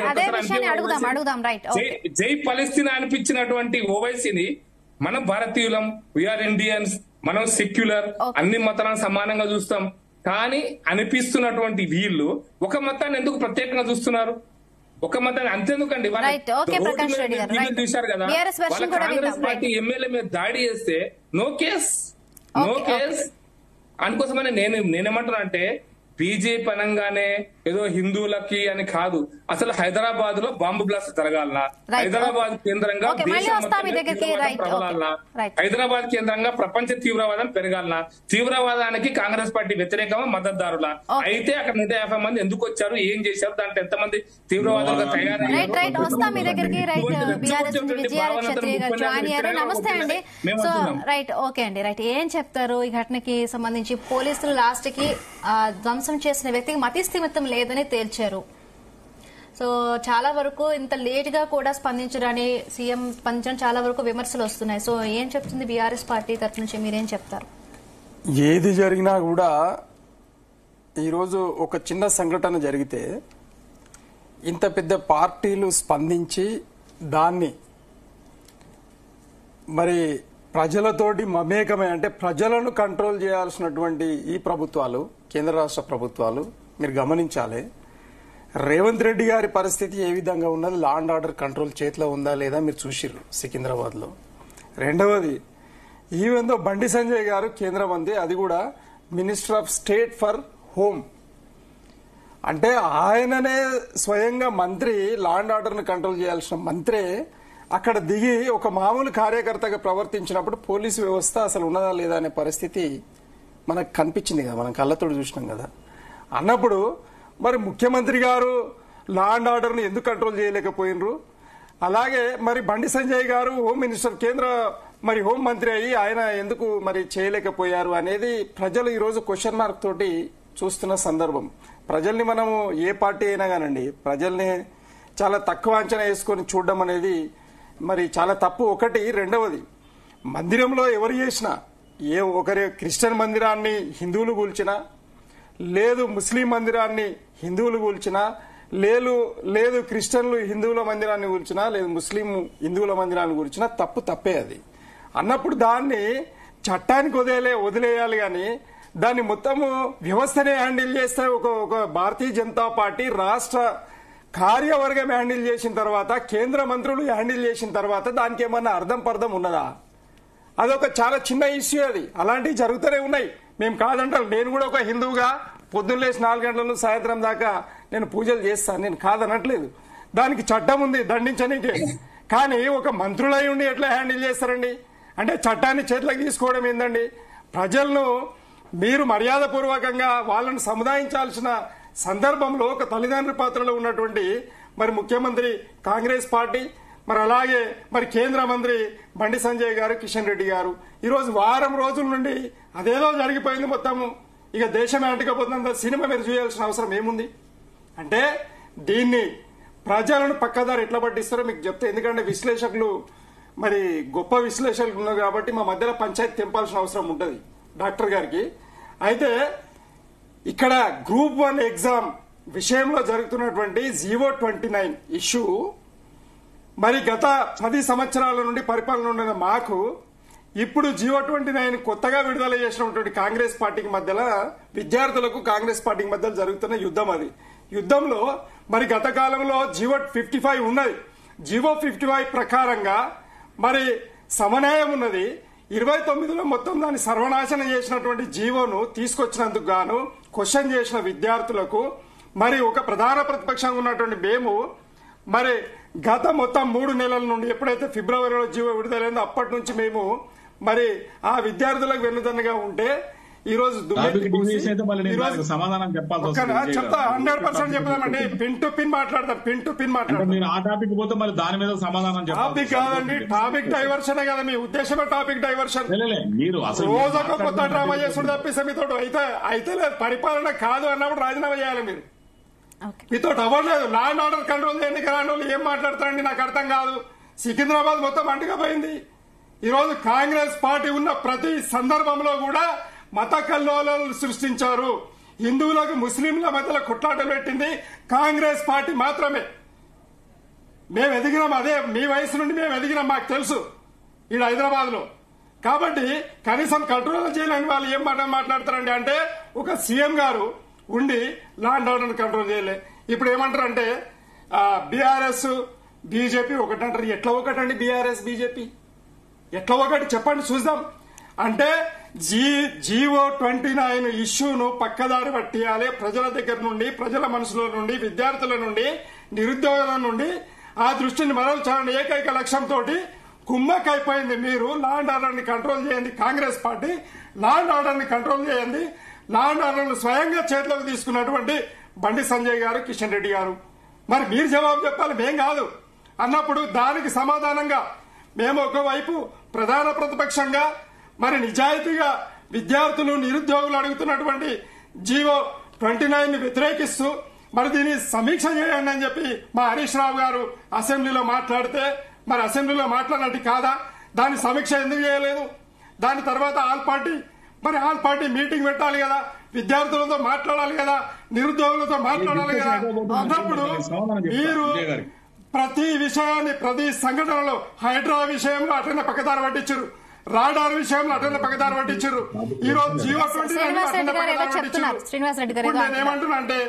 Speaker 4: జై పలస్తీనా అనిపించినటువంటి ఓవైసీని మనం భారతీయులం, వీఆర్ ఇండియన్స్, మనం సెక్యులర్, అన్ని మతాలను సమానంగా చూస్తాం. కానీ అనిపిస్తున్నటువంటి వీళ్ళు ఒక మతాన్ని ఎందుకు ప్రత్యేకంగా చూస్తున్నారు? ఒక మతాన్ని అంతెందుకండి చూశారు కదా, వాళ్ళ కాంగ్రెస్ పార్టీ ఎమ్మెల్యే మీద దాడి చేస్తే నో కేస్ నో కేస్ అందుకోసమని నేను నేనేమంటున్నా అంటే బీజేపీ అనగానే ఏదో హిందువులకి అని కాదు, అసలు హైదరాబాద్ లో బాంబు బ్లాస్ట్ జరగాలనా, హైదరాబాద్ కేంద్రంగా ప్రబలాలనా, హైదరాబాద్ కేంద్రంగా ప్రపంచ తీవ్రవాదం పెరగాలనా, తీవ్రవాదానికి కాంగ్రెస్ పార్టీ వ్యతిరేకమా మద్దతుదారులా? అయితే అక్కడ నూట యాభై మంది ఎందుకు వచ్చారు, ఏం చేశారు, దాంట్లో ఎంతమంది తీవ్రవాదంగా తయారయ్యారు?
Speaker 1: ఏం చెప్తారు ఈ ఘటనకి సంబంధించి? పోలీసులు లాస్ట్ కి ధ్వంసం చేసిన వ్యక్తికి మతిస్థిమితం లేదని తేల్చారు. సో చాలా వరకు ఇంత లేట్ గా కూడా స్పందించడాన్ని సీఎం స్పందించడం చాలా వరకు విమర్శలు వస్తున్నాయి. సో ఏం చెప్తుంది బీఆర్ఎస్ పార్టీ తరఫు నుంచి, మీరేం చెప్తారు?
Speaker 5: ఏది జరిగినా కూడా ఈరోజు ఒక చిన్న సంఘటన జరిగితే ఇంత పెద్ద పార్టీలు స్పందించి దాన్ని మరి ప్రజలతోటి మమేకమే, అంటే ప్రజలను కంట్రోల్ చేయాల్సినటువంటి ఈ ప్రభుత్వాలు, కేంద్ర రాష్ట్ర ప్రభుత్వాలు మీరు గమనించాలి. రేవంత్ రెడ్డి గారి పరిస్థితి ఏ విధంగా ఉన్నది, లా అండ్ ఆర్డర్ కంట్రోల్ చేతిలో ఉందా లేదా మీరు చూసిర్రు సికింద్రాబాద్ లో. రెండవది, ఈవెందో బండి సంజయ్ గారు కేంద్ర మంత్రి, అది కూడా minister of state for home, అంటే ఆయననే స్వయంగా మంత్రి, లా అండ్ ఆర్డర్ ని కంట్రోల్ చేయాల్సిన మంత్రే అక్కడ దిగి ఒక మామూలు కార్యకర్తగా ప్రవర్తించినప్పుడు పోలీసు వ్యవస్థ అసలు ఉన్నదా లేదా అనే పరిస్థితి మనకు కనిపించింది కదా, మనం కళ్ళతో చూసినాం కదా. అన్నప్పుడు మరి ముఖ్యమంత్రి గారు లా అండ్ ఆర్డర్ ని ఎందుకు కంట్రోల్ చేయలేకపోయినరు? అలాగే మరి బండి సంజయ్ గారు హోమ్ మినిస్టర్, కేంద్ర మరి హోం మంత్రి అయ్యి ఆయన ఎందుకు మరి చేయలేకపోయారు అనేది ప్రజలు ఈ రోజు క్వశ్చన్ మార్క్ తోటి చూస్తున్న సందర్భం. ప్రజల్ని మనము ఏ పార్టీ అయినా కానండి, ప్రజల్ని చాలా తక్కువ అంచనా వేసుకొని చూడడం అనేది మరి చాలా తప్పు. ఒకటి. రెండవది, మందిరంలో ఎవరు చేసినా, ఏ ఒకరి క్రిస్టియన్ మందిరాన్ని హిందువులు కూల్చినా, లేదు ముస్లిం మందిరాన్ని హిందువులు కూల్చినా, లేదు లేదు క్రిస్టియన్లు హిందువుల మందిరాన్ని కూల్చినా, లేదు ముస్లిం హిందువుల మందిరాన్ని కూల్చినా తప్పు తప్పే అది. అన్నప్పుడు దాన్ని చట్టానికి వదిలే వదిలేయాలి కానీ దాన్ని మొత్తము వ్యవస్థనే హ్యాండిల్ చేస్తే ఒక ఒక భారతీయ జనతా పార్టీ రాష్ట్ర కార్యవర్గం హ్యాండిల్ చేసిన తర్వాత, కేంద్ర మంత్రులు హ్యాండిల్ చేసిన తర్వాత దానికి ఏమన్నా అర్థం పర్థం ఉన్నదా? అదొక చాలా చిన్న ఇష్యూ. అది అలాంటివి జరుగుతూనే ఉన్నాయి. మేము కాదంటాం. నేను కూడా ఒక హిందువుగా పొద్దున్న లేచి నాలుగు గంటల నుంచి సాయంత్రం దాకా నేను పూజలు చేస్తాను, నేను కాదనట్లేదు. దానికి చట్టం ఉంది దండించనీకే. కానీ ఒక మంత్రులై ఉండి ఎట్లా హ్యాండిల్ చేస్తారండి? అంటే చట్టాన్ని చేతులకు తీసుకోవడం ఏందండి? ప్రజలను మీరు మర్యాదపూర్వకంగా వాళ్ళను సముదాయించాల్సిన సందర్భంలో ఒక తల్లిదండ్రి పాత్రలో ఉన్నటువంటి మరి ముఖ్యమంత్రి కాంగ్రెస్ పార్టీ, మరి అలాగే మరి కేంద్ర మంత్రి బండి సంజయ్ గారు, కిషన్ రెడ్డి గారు ఈరోజు వారం రోజుల నుండి అదేదో జరిగిపోయింది మొత్తము, ఇక దేశం అంటుకపోతుందంత సినిమా మీరు చూడాల్సిన అవసరం ఏముంది? అంటే దీన్ని ప్రజలను పక్కదారి ఎట్లా పట్టిస్తారో మీకు చెప్తే, ఎందుకంటే విశ్లేషకులు మరి గొప్ప విశ్లేషకులు ఉన్నారు కాబట్టి మా మధ్యలో పంచాయతీ తెంపాల్సిన అవసరం ఉంటుంది డాక్టర్ గారికి. అయితే ఇక్కడ గ్రూప్ వన్ ఎగ్జామ్ విషయంలో జరుగుతున్నటువంటి జీవో ట్వంటీ నైన్ ఇష్యూ మరి గత పది సంవత్సరాల నుండి పరిపాలన ఉన్న మాకు ఇప్పుడు జీవో ట్వంటీ నైన్ కొత్తగా విడుదల చేసినటువంటి కాంగ్రెస్ పార్టీకి మధ్యలో, విద్యార్థులకు కాంగ్రెస్ పార్టీకి మధ్యలో జరుగుతున్న యుద్ధం. అది యుద్ధంలో మరి గత కాలంలో జీవో ఫిఫ్టీ ఫైవ్ ఉన్నది. జీవో ఫిఫ్టీ ఫైవ్ ప్రకారంగా మరి సమన్వయం ఉన్నది. ఇరవై తొమ్మిదిలో మొత్తం దాన్ని సర్వనాశనం చేసినటువంటి జీవోను తీసుకొచ్చినందుకు గాను క్వశ్చన్ చేసిన విద్యార్థులకు మరి ఒక ప్రధాన ప్రతిపక్షంగా ఉన్నటువంటి మేము మరి గత మొత్తం మూడు నెలల నుండి ఎప్పుడైతే ఫిబ్రవరిలో జీవో విడుదలైందో అప్పటి నుంచి మేము మరి ఆ విద్యార్థులకు వెన్నుదన్నుగా ఉంటే ఈ రోజు
Speaker 3: సమాధానం చెప్పాలి.
Speaker 5: చెప్తా, హండ్రెడ్ పర్సెంట్ చెప్తామండి. పిన్ టు పిన్ మాట్లాడతాం, పిన్ టు పిన్ మాట్లాడతాం.
Speaker 3: ఆ టాపిక్ పోతే మరి దాని మీద సమాధానం
Speaker 5: టాపిక్ కాదండి, టాపిక్ డైవర్షన్ కదా మీ ఉద్దేశమే. టాపిక్ డైవర్షన్
Speaker 3: మీరు
Speaker 5: రోజొక కొత్త డ్రామా చేసుకుంటూ తప్పిస్తే మీతో అయితే అయితే లేదు. పరిపాలన కాదు అన్నప్పుడు రాజీనామా చేయాలి మీరు. మీతో అవ్వలేదు. లా అండ్ ఆర్డర్ కంట్రోల్ చేయడానికి రాని వాళ్ళు ఏం మాట్లాడతారండి నాకు అర్థం కాదు. సికింద్రాబాద్ మొత్తం అంటుకపోయింది. ఈ రోజు కాంగ్రెస్ పార్టీ ఉన్న ప్రతి సందర్భంలో కూడా మత కల్లోలాలు సృష్టించారు. హిందువులకు ముస్లింల మధ్యలో కొట్లాటలు పెట్టింది కాంగ్రెస్ పార్టీ మాత్రమే. మేము ఎదిగినాం, అదే మీ వయసు నుండి మేము ఎదిగినాం, మాకు తెలుసు ఈ హైదరాబాద్ లో. కాబట్టి కనీసం కంట్రోల్ చేయలేని వాళ్ళు ఏం మాట మాట్లాడతారండి? అంటే ఒక సీఎం గారు ఉండి లా అండ్ ఆర్డర్ కంట్రోల్ చేయలే. ఇప్పుడు ఏమంటారంటే బీఆర్ఎస్ బీజేపీ ఒకటి అంటారు. ఎట్లా ఒకటండి బీఆర్ఎస్ బీజేపీ? ఎట్లా ఒకటి చెప్పండి చూద్దాం. అంటే జీ జీవో ట్వంటీ నైన్ ఇష్యూను పక్కదారి పట్టియాలి. ప్రజల దగ్గర నుండి, ప్రజల మనసులో నుండి, విద్యార్థుల నుండి, నిరుద్యోగుల నుండి ఆ దృష్టిని మరల్చాలని ఏకైక లక్ష్యంతో కుమ్మక్కైపోయింది. మీరు లా అండ్ ఆర్డర్ ని కంట్రోల్ చేయండి, Congress party law and order ని కంట్రోల్ చేయండి. లా అండ్ ఆర్డర్ స్వయంగా చేతిలోకి తీసుకున్నటువంటి బండి సంజయ్ గారు, కిషన్ రెడ్డి గారు, మరి మీరు జవాబు చెప్పాలి, మేం కాదు అన్నప్పుడు దానికి సమాధానంగా మేము ఒకవైపు ప్రధాన ప్రతిపక్షంగా మరి నిజాయితీగా విద్యార్థులు, నిరుద్యోగులు అడుగుతున్నటువంటి జీవో ట్వంటీ నైన్ ని వ్యతిరేకిస్తూ మరి దీన్ని సమీక్ష చేయండి అని చెప్పి మా హరీష్ రావు గారు అసెంబ్లీలో మాట్లాడితే, మరి అసెంబ్లీలో మాట్లాడినట్టు కాదా? దాని సమీక్ష ఎందుకు చేయలేదు? దాని తర్వాత ఆల్ పార్టీ మరి ఆల్ పార్టీ మీటింగ్ పెట్టాలి కదా, విద్యార్థులతో మాట్లాడాలి కదా, నిరుద్యోగులతో మాట్లాడాలి కదా. అన్నప్పుడు మీరు ప్రతి విషయాన్ని, ప్రతి సంఘటనలో హైడ్రా విషయంలో అటెండ్ పక్కదారి పట్టించారు, రాడార్ విషయంలో అటెండ్ పక్కదారి పట్టించారు. ఈ రోజు జీవో ట్వంటీ నైన్ అటెండ్ పక్కదారి పట్టించారు. నేను ఏమంటున్నా అంటే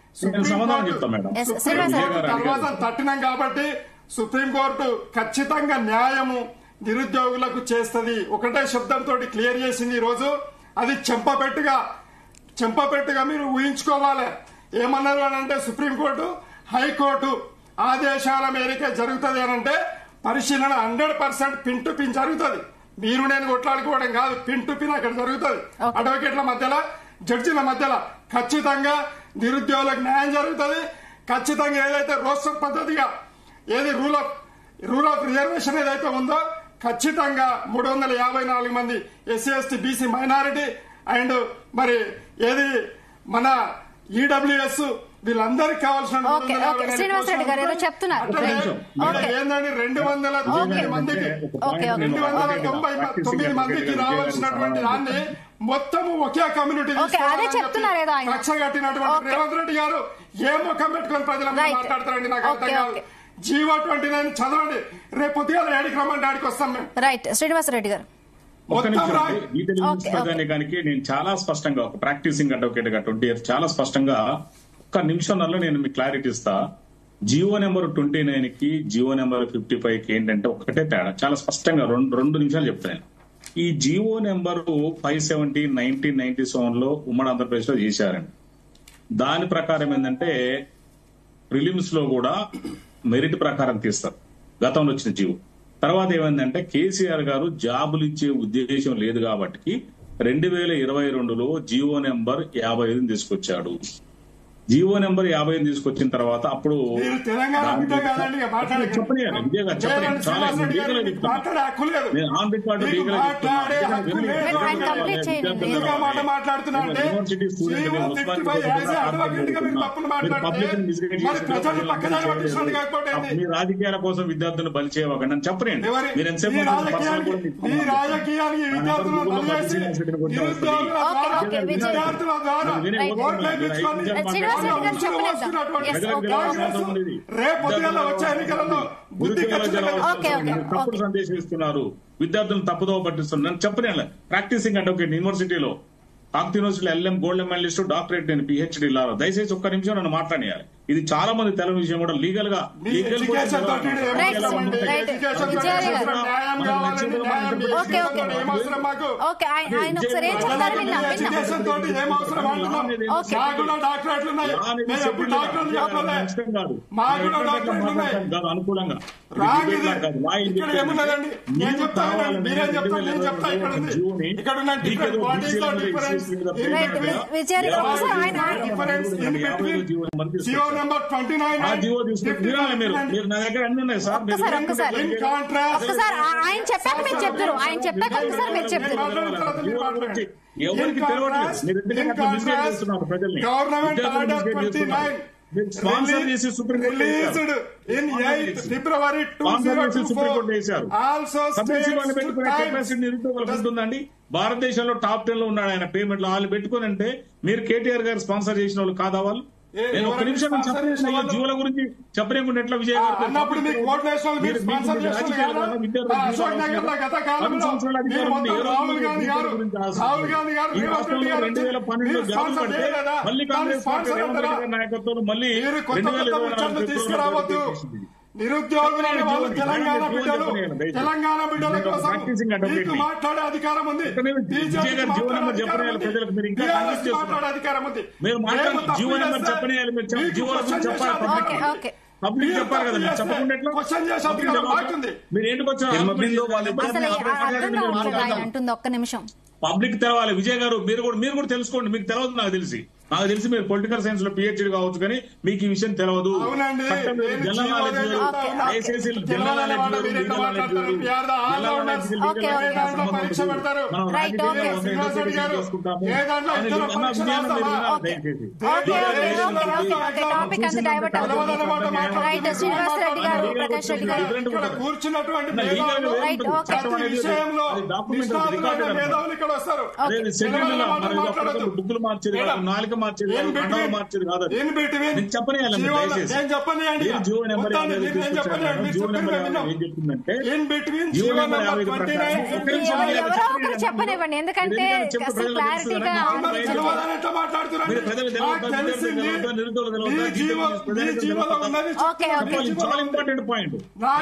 Speaker 5: తర్వాత తట్టినాం కాబట్టి సుప్రీంకోర్టు ఖచ్చితంగా న్యాయము నిరుద్యోగులకు చేస్తుంది ఒకటే శబ్దంతో క్లియర్ చేసింది. ఈ రోజు అది చెంపపెట్టుగా చెంపపెట్టుగా మీరు ఊహించుకోవాలి. ఏమన్నారు అని అంటే సుప్రీంకోర్టు, హైకోర్టు ఆదేశాల మేరకే జరుగుతుంది అని అంటే పరిశీలన hundred percent pin to pin జరుగుతుంది. మీరు నేను కొట్లాడుకోవడం కాదు, పిన్ టు పిన్ అక్కడ జరుగుతుంది. అడ్వకేట్ల మధ్యలో, జడ్జిల మధ్యలో ఖచ్చితంగా నిరుద్యోగులకు న్యాయం జరుగుతుంది. ఖచ్చితంగా ఏదైతే రోస్టర్ పద్ధతిగా ఏది rule of rule of reservation ఏదైతే ఉందో ఖచ్చితంగా మూడు వందల యాభై నాలుగు మంది SC ST BC minority and మరి ఏది మన ఈడబ్ల్యూఎస్ వీళ్ళందరికీ కావాల్సిన ఏంటంటే రెండు వందల తొమ్మిది మందికి రెండు వందల తొంభై తొమ్మిది మందికి రావాల్సినటువంటి దాన్ని మొత్తము ఒకే కమ్యూనిటీ కక్ష కట్టినటువంటి రేవంత్ రెడ్డి గారు ఏ ముఖం పెట్టుకుని ప్రజల మాట్లాడతారండి? నాకు అర్థం కాదు. జీవో ట్వంటీ నైన్ చదవండి, రేపు పొద్దుగా ఏడికి రమ్మంటే ఆడికి వస్తాం మేము.
Speaker 1: రైట్, శ్రీనివాసరెడ్డి గారు
Speaker 3: ప్రజానికానికి నేను చాలా స్పష్టంగా ఒక ప్రాక్టీసింగ్ అడ్వకేట్ గా ట్వంటీ ఇయర్స్ చాలా స్పష్టంగా ఒక్క నిమిషంలో నేను మీకు క్లారిటీ ఇస్తా. జియో నెంబర్ ట్వంటీ నైన్ కి జియో నెంబర్ ఫిఫ్టీ ఫైవ్ కి ఏంటంటే ఒక్కటే తేడా, చాలా స్పష్టంగా రెండు రెండు నిమిషాలు చెప్తాను. ఈ GO number five seventy nineteen ninety seven లో ఉమ్మడి ఆంధ్రప్రదేశ్ లో చేశారండి. దాని ప్రకారం ఏంటంటే ప్రిలిమ్స్ లో కూడా మెరిట్ ప్రకారం తీస్తారు గతంలో వచ్చిన జియో. తర్వాత ఏమైందంటే కేసీఆర్ గారు జాబులు ఇచ్చే ఉద్దేశం లేదు కాబట్టి రెండు వేల ఇరవై రెండులో జియో నెంబర్ యాభై ఐదు తీసుకొచ్చాడు. జియో నెంబర్ యాభై ఐదు తీసుకొచ్చిన తర్వాత అప్పుడు చెప్పనియాలి విజయ్ గారు చెప్పండి, చాలా నేను ఆన్ రికార్డు యూనివర్సిటీ స్టూడెంట్ మీ రాజకీయాల కోసం విద్యార్థులను బలి చేయవకండి అని చెప్పండి. మీరు ఎంతసేపు తప్పుడు సందేశం ఇస్తున్నారు, విద్యార్థులను తప్పుదోవ పట్టిస్తున్నారు చెప్పని. ప్రాక్టీసింగ్ అడ్వకేట్ యూనివర్సిటీలో కాకతీయ యూనివర్సిటీలో ఎల్ఎం గోల్డ్ మెడలిస్ట్ డాక్టరేట్ నేను పిహెచ్డీ లాగా. దయచేసి ఒక్క నిమిషం నన్ను మాట్లాడియాలి. ఇది చాలా మంది తెల విషయం కూడా లీగల్ గా లీగల్ అనుకూలంగా మీరు నా దగ్గర అన్ని ఉన్నాయి సార్.
Speaker 1: ఆయన చెప్పాక మీరు చెప్తారు, ఆయన చెప్పాక ఒకసారి మీరు చెప్తారు.
Speaker 3: ఎవరికి తెలియట్లేదు, మీరు ఎందుకంటే మిస్గైడ్ చేస్తున్నారు ప్రజల్ని. స్పాన్సర్ చేసి సుప్రీంకోర్టు సుప్రీంకోర్టు వేశారు. సబ్సిడీ పెట్టుకునే కెపాసిటీ నిరుద్యోగులకు ఉంటుందండి. భారతదేశంలో టాప్ టెన్ లో ఉన్నాడు ఆయన పేమెంట్ లో. వాళ్ళు పెట్టుకుని అంటే మీరు కేటీఆర్ గారు స్పాన్సర్ చేసిన వాళ్ళు కాదా వాళ్ళు? నేను ఒక్క నిమిషం చెప్పలేదు జీవుల గురించి చెప్పలేకుండా ఎట్లా విజయ్ గారు ఈ రాష్ట్రంలో రెండు వేల పన్నెండులో జాబులు పడితే మళ్ళీ కాంగ్రెస్ పార్టీ రేవంత్ రెడ్డి గారి నాయకత్వంలో మళ్ళీ రెండు వేల ఇరవై నాలుగు
Speaker 6: నిరుద్యోగులైన వాళ్ళు తెలంగాణ బిడ్డలు, తెలంగాణ బిడ్డల కోసం మీకు మాట్లాడే అధికారం ఉంది, మాట్లాడే అధికారం ఉంది.
Speaker 3: మీరు మాట్లాడే జీవో నెంబర్ చెప్పనేయాలి, మీరు జీవో చెప్పాలి, పబ్లిక్ చెప్పాలి కదా. మీరు చెప్పకుండా ఎట్లా
Speaker 6: క్వశ్చన్ చేసే అధికారం మాకుంది.
Speaker 3: మీరు ఏంటికి వచ్చారు?
Speaker 1: ఒక్క నిమిషం
Speaker 3: పబ్లిక్ తెలవాలి. విజయ్ గారు మీరు కూడా మీరు కూడా తెలుసుకోండి. మీకు తెలియదు, నాకు తెలిసి నాకు తెలిసి మీరు పొలిటికల్ సైన్స్ లో పిహెచ్డీ కావచ్చు, కానీ మీకు ఈ విషయం తెలియదు. జనరల్ నాలెడ్జ్ దయచేసి జనరల్ నాలెడ్జ్
Speaker 6: కూర్చున్నటువంటి
Speaker 3: బుక్కులు మార్చేది కాదు, నాలుక మార్చేది కాదు, కండవ మార్చేది కాదు. చెప్పని జీవో నెంబర్ జీవో నెంబర్ ఏం చెప్తుందంటే జీవో నెంబర్ యాభై
Speaker 1: చెప్పనివ్వండి, ఎందుకంటే
Speaker 3: చాలా ఇంపార్టెంట్ పాయింట్.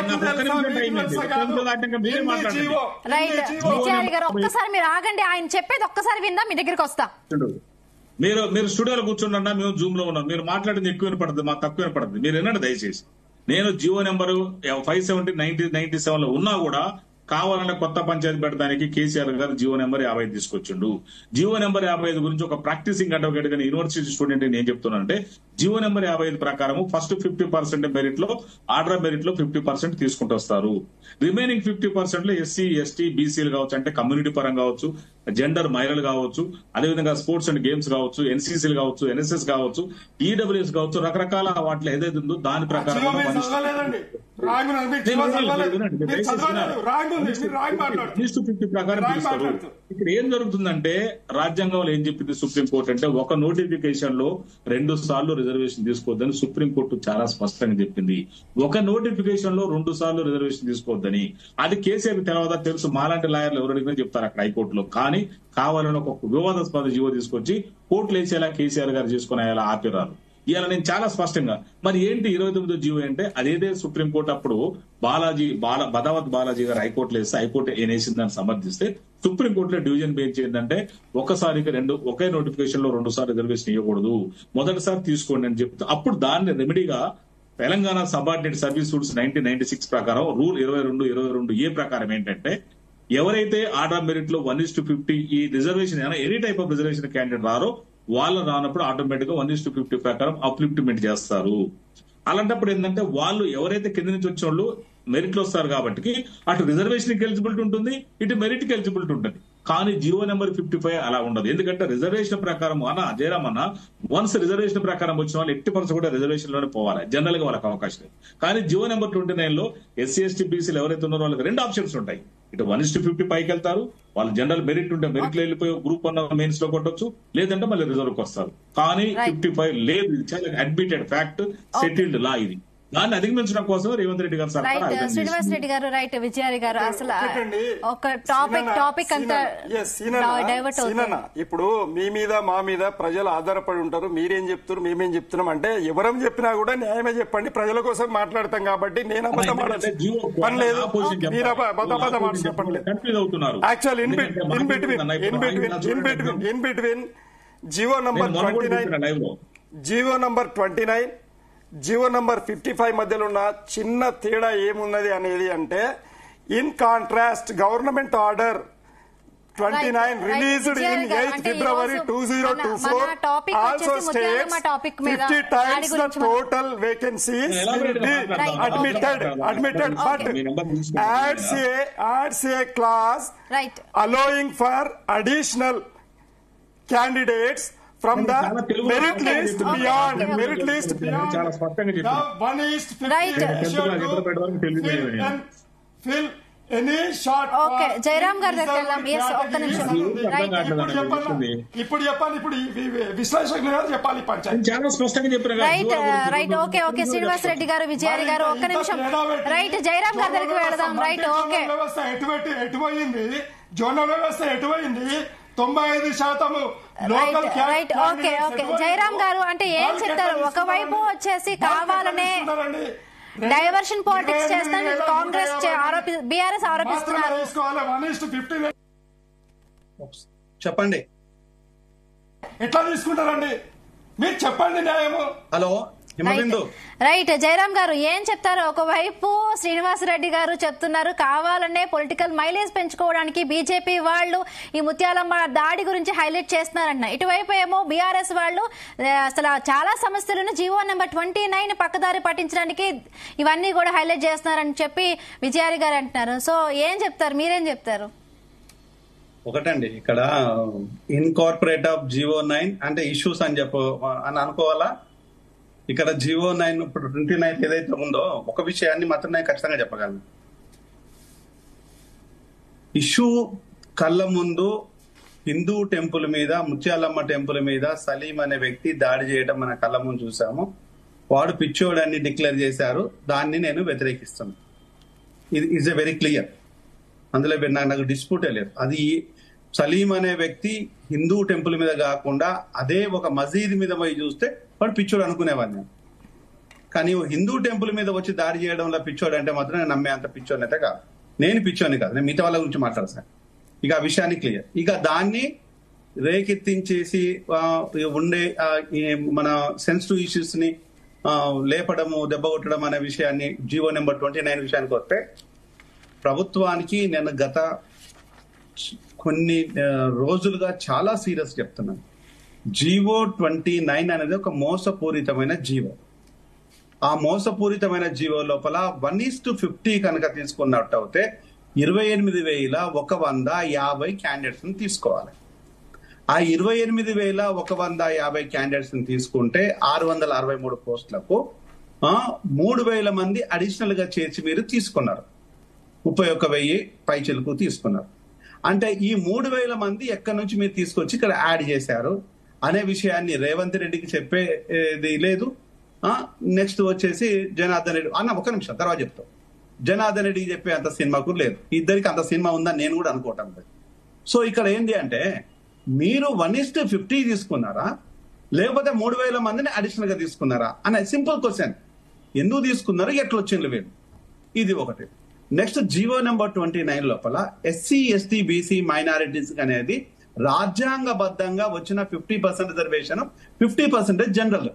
Speaker 3: మీరే మాట్లాడండి.
Speaker 1: ఒక్కసారి మీరు ఆగండి, ఆయన చెప్పేది ఒక్కసారి విందా మీ దగ్గరికి వస్తా.
Speaker 3: మీరు మీరు స్టూడియోలో కూర్చున్నా, మేము జూమ్ లో ఉన్నాం. మీరు మాట్లాడింది ఎక్కువ వినపడుతుంది, మాకు తక్కువ వినపడుతుంది. మీరు వినండి దయచేసి. నేను GO number five seventy ninety ninety seven లో ఉన్నా కూడా కావాలనే కొత్త పంచాయతీ పెట్టడానికి కేసీఆర్ గారు జియో నెంబర్ యాభై ఐదు తీసుకొచ్చిండు. జియో నెంబర్ యాభై ఐదు గురించి ఒక ప్రాక్టీసింగ్ అడ్వకేట్ గా యూనివర్సిటీ స్టూడెంట్ నేను చెప్తున్నానంటే జియో నెంబర్ యాభై ఐదు ప్రకారం ఫస్ట్ ఫిఫ్టీ పర్సెంట్ మెరిట్ లో ఆర్డర్ మెరిట్ లో ఫిఫ్టీ పర్సెంట్ తీసుకుంటూ వస్తారు. రిమైనింగ్ ఫిఫ్టీ పర్సెంట్ లో ఎస్సీ ఎస్టీ బీసీలు కావచ్చు, అంటే కమ్యూనిటీ పరంగా కావచ్చు, జెండర్ మహిళలు కావచ్చు, అదేవిధంగా స్పోర్ట్స్ అండ్ గేమ్స్ కావచ్చు, ఎన్సీసీలు కావచ్చు, ఎన్ఎస్ఎస్ కావచ్చు, ఈడబ్ల్యూఎస్ కావచ్చు, రకరకాల వాటిలో ఏదైతే ఉందో దాని ప్రకారం ఇక్కడ ఏం జరుగుతుందంటే రాజ్యాంగంలో ఏం చెప్పింది సుప్రీంకోర్టు అంటే ఒక నోటిఫికేషన్ లో రెండు సార్లు రిజర్వేషన్ తీసుకోవద్దని సుప్రీంకోర్టు చాలా స్పష్టంగా చెప్పింది. ఒక నోటిఫికేషన్ లో రెండు సార్లు రిజర్వేషన్ తీసుకోవద్దని. అది కేసీఆర్ తెలవదా? తెలుసు. మాలాంటి లాయర్లు ఎవరు అడిగినా చెప్తారు అక్కడ హైకోర్టులో. కానీ కావాలని ఒక వివాదాస్పద జీవో తీసుకొచ్చి కోర్టులు వేసేలా కేసీఆర్ గారు చేసుకుని అలా ఆపిరారు. ఇవాళ నేను చాలా స్పష్టంగా మరి ఏంటి ఇరవై తొమ్మిదో జీవో అంటే అదేదే సుప్రీంకోర్టు అప్పుడు బాలాజీ బాల బదావత్ బాలాజీ గారు హైకోర్టులో వేస్తే హైకోర్టు ఏం వేసిందని సమర్థిస్తే సుప్రీంకోర్టులో డివిజన్ బెంచ్ ఏంటంటే ఒక్కసారికి రెండు ఒకే నోటిఫికేషన్ లో రెండు సార్లు రిజర్వేషన్ ఇవ్వకూడదు, మొదటిసారి తీసుకోండి అని చెప్తే అప్పుడు దాన్ని రెమెడీగా Telangana subordinate service rules nineteen ninety six ప్రకారం రూల్ ఇరవై రెండు ఇరవై రెండు ఏ ప్రకారం ఏంటంటే ఎవరైతే ఆర్డర్ మెరిట్ లో వన్ ఇస్ టు ఫిఫ్టీ ఈ reservation any type of reservation candidate రారో వాళ్ళు రానప్పుడు ఆటోమేటిక్ గా వన్ ఇస్ టు ఫిఫ్టీ ప్రకారం అప్లిఫ్ట్మెంట్ చేస్తారు. అలాంటప్పుడు ఏంటంటే వాళ్ళు ఎవరైతే కింద నుంచి వచ్చిన వాళ్ళు మెరిట్ లో వస్తారు కాబట్టి అటు రిజర్వేషన్ కి ఎలిజిబిలిటీ ఉంటుంది, ఇటు మెరిట్ కి ఎలిజిబిలిటీ ఉంటుంది. కానీ జియో నెంబర్ ఫిఫ్టీ ఫైవ్ అలా ఉండదు. ఎందుకంటే రిజర్వేషన్ ప్రకారం అన్న జయరామ్ అన్న వన్స్ రిజర్వేషన్ ప్రకారం వచ్చిన వాళ్ళు ఎట్టి పర్సెంట్ కూడా రిజర్వేషన్ లోనే పోవాలి, జనరల్ గా వాళ్ళకి అవకాశం లేదు. కానీ జియో నెంబర్ ట్వంటీ నైన్ లో ఎస్సీ ఎస్టీ బీసీలు ఎవరైతే ఉన్నారో వాళ్ళకి రెండు ఆప్షన్స్ ఉంటాయి. ఇటు వన్ ఇస్ టు ఫిఫ్టీ పైకి వెళ్తారు, వాళ్ళు జనరల్ మెరిట్ ఉంటే మెరిట్ లో వెళ్ళిపోయి గ్రూప్ వన్ మెయిన్స్ లో కొట్టొచ్చు, లేదంటే మళ్ళీ రిజర్వ్ కి వస్తారు. కానీ ఫిఫ్టీ ఫైవ్ లేదు, చాలా అడ్మిటెడ్ ఫ్యాక్ట్, సెటిల్డ్ లా ఇది. దాన్ని అధిగమించడం కోసం రేవంత్ రెడ్డి గారు
Speaker 1: రైట్ శ్రీనివాస్ రెడ్డి గారు రైట్ విజయారి గారు అసలు ఒక టాపిక్ టాపిక్ అంతా డైవర్ట్ అవుతుంది.
Speaker 5: ఇప్పుడు మీ మీద మా మీద ప్రజలు ఆధారపడి ఉంటారు, మీరేం చెప్తారు మేమేం చెప్తున్నాం అంటే ఎవరం చెప్పినా కూడా న్యాయమే చెప్పండి, ప్రజల కోసం మాట్లాడతాం కాబట్టి నేను అబద్ధం పని లేదు, మీరు అబద్ధం పని లేదు. Actual in in between in between in between in between GO number twenty nine GO number twenty nine GO number fifty five మధ్యలో ఉన్న చిన్న తేడా ఏమున్నది అనేది అంటే in contrast government order twenty nine released in eighth February two zero two four also states fifty times the total vacancies will be admitted admitted but adds a adds a class allowing for additional candidates from the merit list beyond merit list beyond the one is
Speaker 1: right
Speaker 6: fill any short
Speaker 1: okay Jairam garu దగ్గరకెళ్దాం yes ఒక్క నిమిషం right
Speaker 6: ఇప్పుడు చెప్పాలి ఇప్పుడు విశ్లేషకులు గారు చెప్పాలి పంచాయతీ
Speaker 3: చాలా స్పష్టంగా చెప్పారు
Speaker 1: right right okay okay Srinivas Reddy garu విజయారి గారు ఒక్క నిమిషం రైట్ జైరాం గారి దగ్గరికి వెళ్దాం రైట్ ఓకే
Speaker 6: వ్యవస్థ ఎటువైపు ఎటుపోయింది జోనల్ వ్యవస్థ ఎటుపోయింది తొంభై ఐదు శాతము
Speaker 1: రైట్ ఓకే ఓకే జయరాం గారు అంటే ఏం చెప్తారు ఒకవైపు వచ్చేసి కావాలనే డైవర్షన్ పాలిటిక్స్ చేస్తాను కాంగ్రెస్ బీఆర్ఎస్ ఆరోపిస్తున్నారు
Speaker 2: చెప్పండి
Speaker 6: ఎట్లా తీసుకుంటారండి మీరు చెప్పండి న్యాయము
Speaker 2: హలో
Speaker 1: రైట్ జయరాం గారు ఏం చెప్తారు ఒకవైపు శ్రీనివాసరెడ్డి గారు చెప్తున్నారు కావాలనే పొలిటికల్ మైలేజ్ పెంచుకోవడానికి బీజేపీ వాళ్ళు ఈ ముత్యాలమ్మ దాడి గురించి హైలైట్ చేస్తున్నారంట ఇటువైపు ఏమో బీఆర్ఎస్ వాళ్ళు అసలు చాలా సమస్యలను జీవో నెంబర్ ట్వంటీ నైన్ పక్కదారి పట్టించడానికి ఇవన్నీ కూడా హైలైట్ చేస్తున్నారని చెప్పి విజయారి గారు అంటున్నారు సో ఏం చెప్తారు మీరేం చెప్తారు
Speaker 2: ఒకటండి ఇక్కడ ఇన్కార్పొరేట్ ఆఫ్ జీవో నైన్ అంటే ఇష్యూస్ అని చెప్పు అని అనుకోవాలా ఇక్కడ జియో నైన్ ఇప్పుడు ట్వంటీ నైన్ ఏదైతే ఉందో ఒక విషయాన్ని మాత్రం నేను ఖచ్చితంగా చెప్పగలను ఇష్యూ కళ్ళ ముందు హిందూ టెంపుల్ మీద ముత్యాలమ్మ టెంపుల్ మీద సలీం అనే వ్యక్తి దాడి చేయడం మన కళ్ళ ముందు చూసాము వాడు పిచ్చోడని డిక్లేర్ చేశారు దాన్ని నేను వ్యతిరేకిస్తున్నాను ఇది ఈజ్ ఎ వెరీ క్లియర్ అందులో నాకు డిస్ప్యూటే లేదు అది సలీం అనే వ్యక్తి హిందూ టెంపుల్ మీద కాకుండా అదే ఒక మసీద్ మీద పోయి చూస్తే వాడు పిచ్చోడు అనుకునేవాడిని కానీ హిందూ టెంపుల్ మీద వచ్చి దాడి చేయడంలో పిచ్చోడు అంటే మాత్రం నేను నమ్మే అంత పిచ్చోని అయితే కాదు నేను పిచ్చోని కాదు నేను మిగతా వాళ్ళ గురించి మాట్లాడతాను ఇక ఆ విషయాన్ని క్లియర్ ఇక దాన్ని రేకెత్తించేసి ఉండే మన సెన్సిటివ్ ఇష్యూస్ ని లేపడము దెబ్బ కొట్టడం అనే విషయాన్ని జీవో నెంబర్ ట్వంటీ నైన్ విషయానికి వస్తే ప్రభుత్వానికి నేను గత కొన్ని రోజులుగా చాలా సీరియస్ చెప్తున్నాను జీవో ట్వంటీ నైన్ అనేది ఒక మోసపూరితమైన జీవో ఆ మోసపూరితమైన జీవో లోపల వన్ ఈస్ టు ఫిఫ్టీ కనుక తీసుకున్నట్టు అయితే ఇరవై ఎనిమిది వేల ఒక వంద యాభై క్యాండిడేట్స్ ని తీసుకోవాలి ఆ ఇరవై ఎనిమిది వేల ఒక వంద యాభై క్యాండిడేట్స్ ని తీసుకుంటే ఆరు వందల అరవై మూడు పోస్టులకు మూడు వేల మంది అడిషనల్ గా చేర్చి మీరు తీసుకున్నారు ముప్పై ఒక్క వెయ్యి పైచిలకు తీసుకున్నారు అంటే ఈ మూడు వేల మంది ఎక్కడి నుంచి మీరు తీసుకొచ్చి ఇక్కడ యాడ్ చేశారు అనే విషయాన్ని రేవంత్ రెడ్డికి చెప్పేది లేదు నెక్స్ట్ వచ్చేసి జనార్దన్ రెడ్డి అన్న ఒక నిమిషం తర్వాత చెప్తాం జనార్దన్ రెడ్డికి చెప్పే అంత సినిమాకు లేదు ఇద్దరికి అంత సినిమా ఉందని నేను కూడా అనుకోవటం లేదు సో ఇక్కడ ఏంటి అంటే మీరు వన్ ఇస్ టు ఫిఫ్టీ తీసుకున్నారా లేకపోతే మూడు వేల మందిని అడిషనల్ గా తీసుకున్నారా అనే సింపుల్ క్వశ్చన్. ఎందుకు తీసుకున్నారు, ఎట్లా వచ్చిండ్రు వీళ్ళు, ఇది ఒకటి. Next GO number twenty nine లోపల ఎస్సీ ఎస్టీ బీసీ మైనారిటీస్ అనేది రాజ్యాంగబద్ధంగా వచ్చిన fifty percent reservation, fifty percentage general.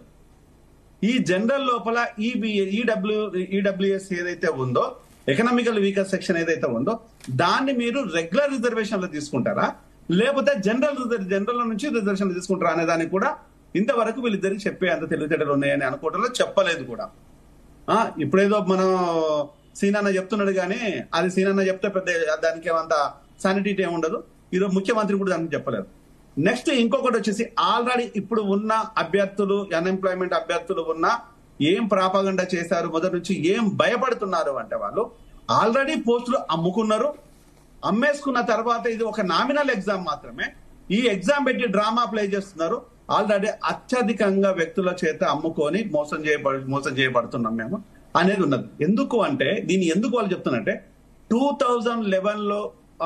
Speaker 2: ఈ జనరల్ లోపల ఈడబ్ల్యూ ఈడబ్ల్యూఎస్ ఏదైతే ఉందో, ఎకనామికల్ వీకర్ సెక్షన్ ఏదైతే ఉందో, దాన్ని మీరు రెగ్యులర్ రిజర్వేషన్ లో తీసుకుంటారా లేకపోతే జనరల్ జనరల్ నుంచి రిజర్వేషన్ తీసుకుంటారా అనే దానికి కూడా ఇంతవరకు వీళ్ళిద్దరికి చెప్పే అంత తెలివితేటలు ఉన్నాయని అనుకోవడంలో చెప్పలేదు కూడా. ఆ ఇప్పుడేదో మనం సీనన్న చెప్తున్నాడు కానీ అది సీనన్న చెప్తే పెద్ద దానికి ఏమంత శానిటీ ఏమి ఉండదు. ఈరోజు ముఖ్యమంత్రి కూడా దానికి చెప్పలేదు. నెక్స్ట్ ఇంకొకటి వచ్చేసి ఆల్రెడీ ఇప్పుడు ఉన్న అభ్యర్థులు, అన్ఎంప్లాయ్మెంట్ అభ్యర్థులు ఉన్న ఏం ప్రాపగండా చేశారు, మొదటి నుంచి ఏం భయపడుతున్నారు అంటే వాళ్ళు ఆల్రెడీ పోస్టులు అమ్ముకున్నారు. అమ్మేసుకున్న తర్వాత ఇది ఒక నామినల్ ఎగ్జామ్ మాత్రమే. ఈ ఎగ్జామ్ పెట్టి డ్రామా ప్లే చేస్తున్నారు. ఆల్రెడీ అత్యధికంగా వ్యక్తుల చేత అమ్ముకొని మోసం చేయబడి మోసం చేయబడుతున్నాం మేము అనేది ఉన్నది. ఎందుకు అంటే దీన్ని ఎందుకు వాళ్ళు చెప్తున్నారంటే టూ థౌజండ్ లెవెన్ లో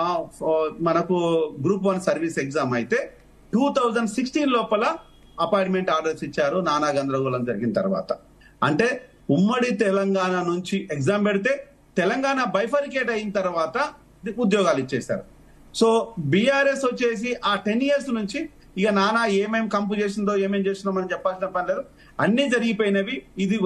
Speaker 2: మనకు గ్రూప్ వన్ సర్వీస్ ఎగ్జామ్ అయితే టూ థౌజండ్ సిక్స్టీన్ లోపల అపాయింట్మెంట్ ఆర్డర్స్ ఇచ్చారు నానా గందరగోళం జరిగిన తర్వాత. అంటే ఉమ్మడి తెలంగాణ నుంచి ఎగ్జామ్ పెడితే తెలంగాణ బైఫరికేట్ అయిన తర్వాత ఉద్యోగాలు ఇచ్చేశారు. సో బీఆర్ఎస్ వచ్చేసి ఆ టెన్ ఇయర్స్ నుంచి ఇక నానా ఏమేం కంపు చేసిందో ఏమేం చేసిందో మనం చెప్పాల్సిన పని లేదు, అన్ని జరిగిపోయినవి. ఇది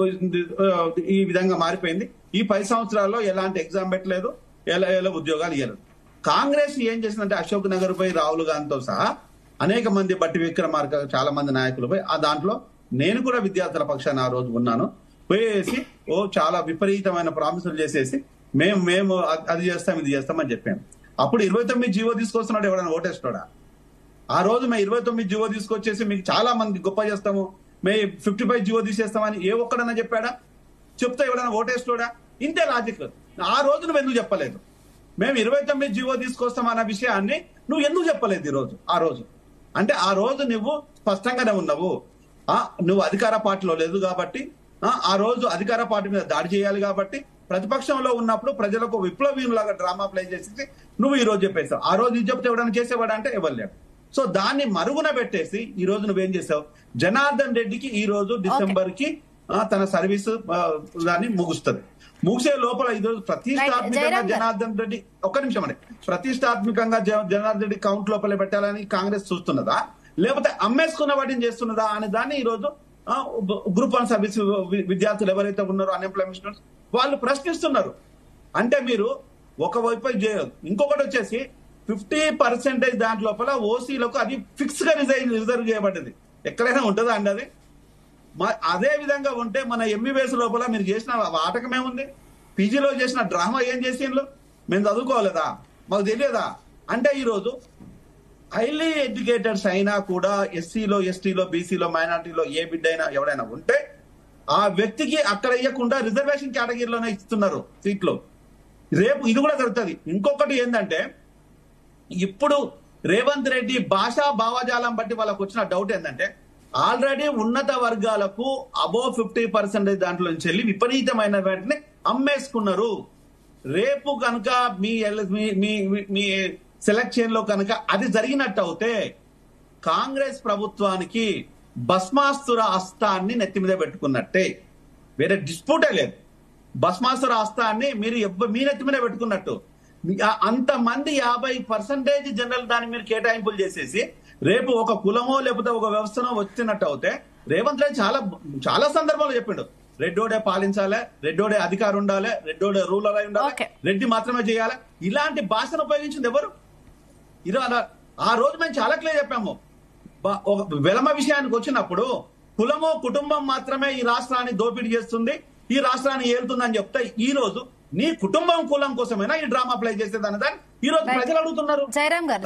Speaker 2: ఈ విధంగా మారిపోయింది. ఈ పది సంవత్సరాల్లో ఎలాంటి ఎగ్జామ్ పెట్టలేదు, ఎలా ఎలా ఉద్యోగాలు ఇవ్వలేదు. కాంగ్రెస్ ఏం చేసిందంటే అశోక్ నగర్ పై రాహుల్ గాంధీతో సహా అనేక మంది బట్టి విక్రమార్క చాలా మంది నాయకులు పోయి ఆ దాంట్లో నేను కూడా విద్యార్థుల పక్షాన ఆ రోజు ఉన్నాను. పోయేసి ఓ చాలా విపరీతమైన ప్రామిసులు చేసేసి మేము మేము అది చేస్తాం ఇది చేస్తామని చెప్పాను. అప్పుడు ఇరవై తొమ్మిది జీవో తీసుకొస్తున్నాడు, ఎవడైనా ఓటేస్తాడా? ఆ రోజు మేము ఇరవై తొమ్మిది జీవో తీసుకొచ్చేసి మీకు చాలా మంది గొప్ప చేస్తాము, మేము ఫిఫ్టీ ఫైవ్ జీవో తీసేస్తామని ఏ ఒక్కడన్నా చెప్పాడా? చెప్తే ఎవడైనా ఓటేస్తాడా? ఇంతే లాజిక్. ఆ రోజు నువ్వు ఎందుకు చెప్పలేదు? మేము ఇరవై తొమ్మిది జీవో తీసుకొస్తాం అన్న విషయాన్ని నువ్వు ఎందుకు చెప్పలేదు ఈ రోజు? ఆ రోజు అంటే ఆ రోజు నువ్వు స్పష్టంగానే ఉన్నావు. ఆ నువ్వు అధికార పార్టీలో లేదు కాబట్టి, ఆ రోజు అధికార పార్టీ మీద దాడి చేయాలి కాబట్టి, ప్రతిపక్షంలో ఉన్నప్పుడు ప్రజలకు విప్లవీయులాగా డ్రామా ప్లే చేసి నువ్వు ఈ రోజు చెప్పేసావు. ఆ రోజు ఇది చెప్తే ఎవడైనా చేసేవాడు అంటే ఎవరు లేడు. సో దాన్ని మరుగున పెట్టేసి ఈ రోజు నువ్వేం చేసావు? జనార్దన్ రెడ్డికి ఈ రోజు డిసెంబర్ కి తన సర్వీస్ దాన్ని ముగుస్తుంది. ముగిసే లోపల ఈ రోజు ప్రతిష్టాత్మకంగా జనార్దన్ రెడ్డి ఒక్క నిమిషం అండి ప్రతిష్టాత్మకంగా జనార్దన్ రెడ్డి కౌంట్ లోపల పెట్టాలని కాంగ్రెస్ చూస్తున్నదా లేకపోతే అమ్మేసుకున్న వాటిని చేస్తున్నదా అనే దాన్ని ఈ రోజు గ్రూప్ వన్ సర్వీస్ విద్యార్థులు ఎవరైతే ఉన్నారో అన్ఎంప్లాయ్మెంట్ స్టూడెంట్స్ వాళ్ళు ప్రశ్నిస్తున్నారు. అంటే మీరు ఒకవైపు చేయదు, ఇంకొకటి వచ్చేసి ఫిఫ్టీ పర్సెంటేజ్ దాంట్ లోపల ఓసీలకు అది ఫిక్స్ గా రిజైన్ రిజర్వ్ చేయబడ్డది. ఎక్కడైనా ఉంటుందా అండి అది? అదే విధంగా ఉంటే మన ఎంబీబీఎస్ లోపల మీరు చేసిన ఆటకం ఏముంది? పీజీలో చేసిన డ్రామా ఏం చేసిండ్రు? మేము చదువుకోలేదా? మాకు తెలియదా? అంటే ఈ రోజు హైలీ ఎడ్యుకేటెడ్స్ అయినా కూడా ఎస్సీలో ఎస్టీలో బీసీలో మైనార్టీలో ఏ బిడ్డ అయినా ఎవడైనా ఉంటే ఆ వ్యక్తికి అక్కడ ఇవ్వకుండా రిజర్వేషన్ కేటగిరీలోనే ఇస్తున్నారు సీట్లు. రేపు ఇది కూడా జరుగుతుంది. ఇంకొకటి ఏంటంటే ఇప్పుడు రేవంత్ రెడ్డి భాషా భావజాలం బట్టి వాళ్ళకు వచ్చిన డౌట్ ఏంటంటే ఆల్రెడీ ఉన్నత వర్గాలకు అబోవ్ ఫిఫ్టీ పర్సెంటేజ్ దాంట్లో నుంచి వెళ్ళి విపరీతమైన వాటిని అమ్మేసుకున్నారు. రేపు కనుక మీ మీ సెలక్షన్ లో కనుక అది జరిగినట్టు అవుతే కాంగ్రెస్ ప్రభుత్వానికి భస్మాసుర హస్తాన్ని నెత్తి మీద పెట్టుకున్నట్టే, వేరే డిస్ప్యూటే లేదు. భస్మాసుర హస్తాన్ని మీరు మీ నెత్తి మీద పెట్టుకున్నట్టు. అంతమంది యాభై పర్సెంటేజ్ జనరల్ దాన్ని మీరు కేటాయింపులు చేసేసి రేపు ఒక కులమో లేకపోతే ఒక వ్యవస్థనో వచ్చినట్టు అవుతే రేవంత్ రెడ్డి చాలా చాలా సందర్భాలు చెప్పిండు, రెడ్డోడే పాలించాలి, రెడ్డోడే అధికారం ఉండాలి, రెడ్డోడే రూలర్ అయి ఉండాలి, రెడ్డి మాత్రమే చేయాలి. ఇలాంటి భాషను ఉపయోగించింది ఎవరు? ఇరవై ఆ రోజు మేము చాలా క్లియర్ చెప్పాము. వెలమ విషయానికి వచ్చినప్పుడు కులమో కుటుంబం మాత్రమే ఈ రాష్ట్రాన్ని దోపిడీ చేస్తుంది, ఈ రాష్ట్రాన్ని ఏలుతుందని చెప్తే ఈ రోజు నీ కుటుంబం కులం కోసమైనా ఈ డ్రామా ప్లే చేసేదని దాన్ని ఈ రోజు ప్రజలు అడుగుతున్నారు.
Speaker 1: జయరామ్ గారు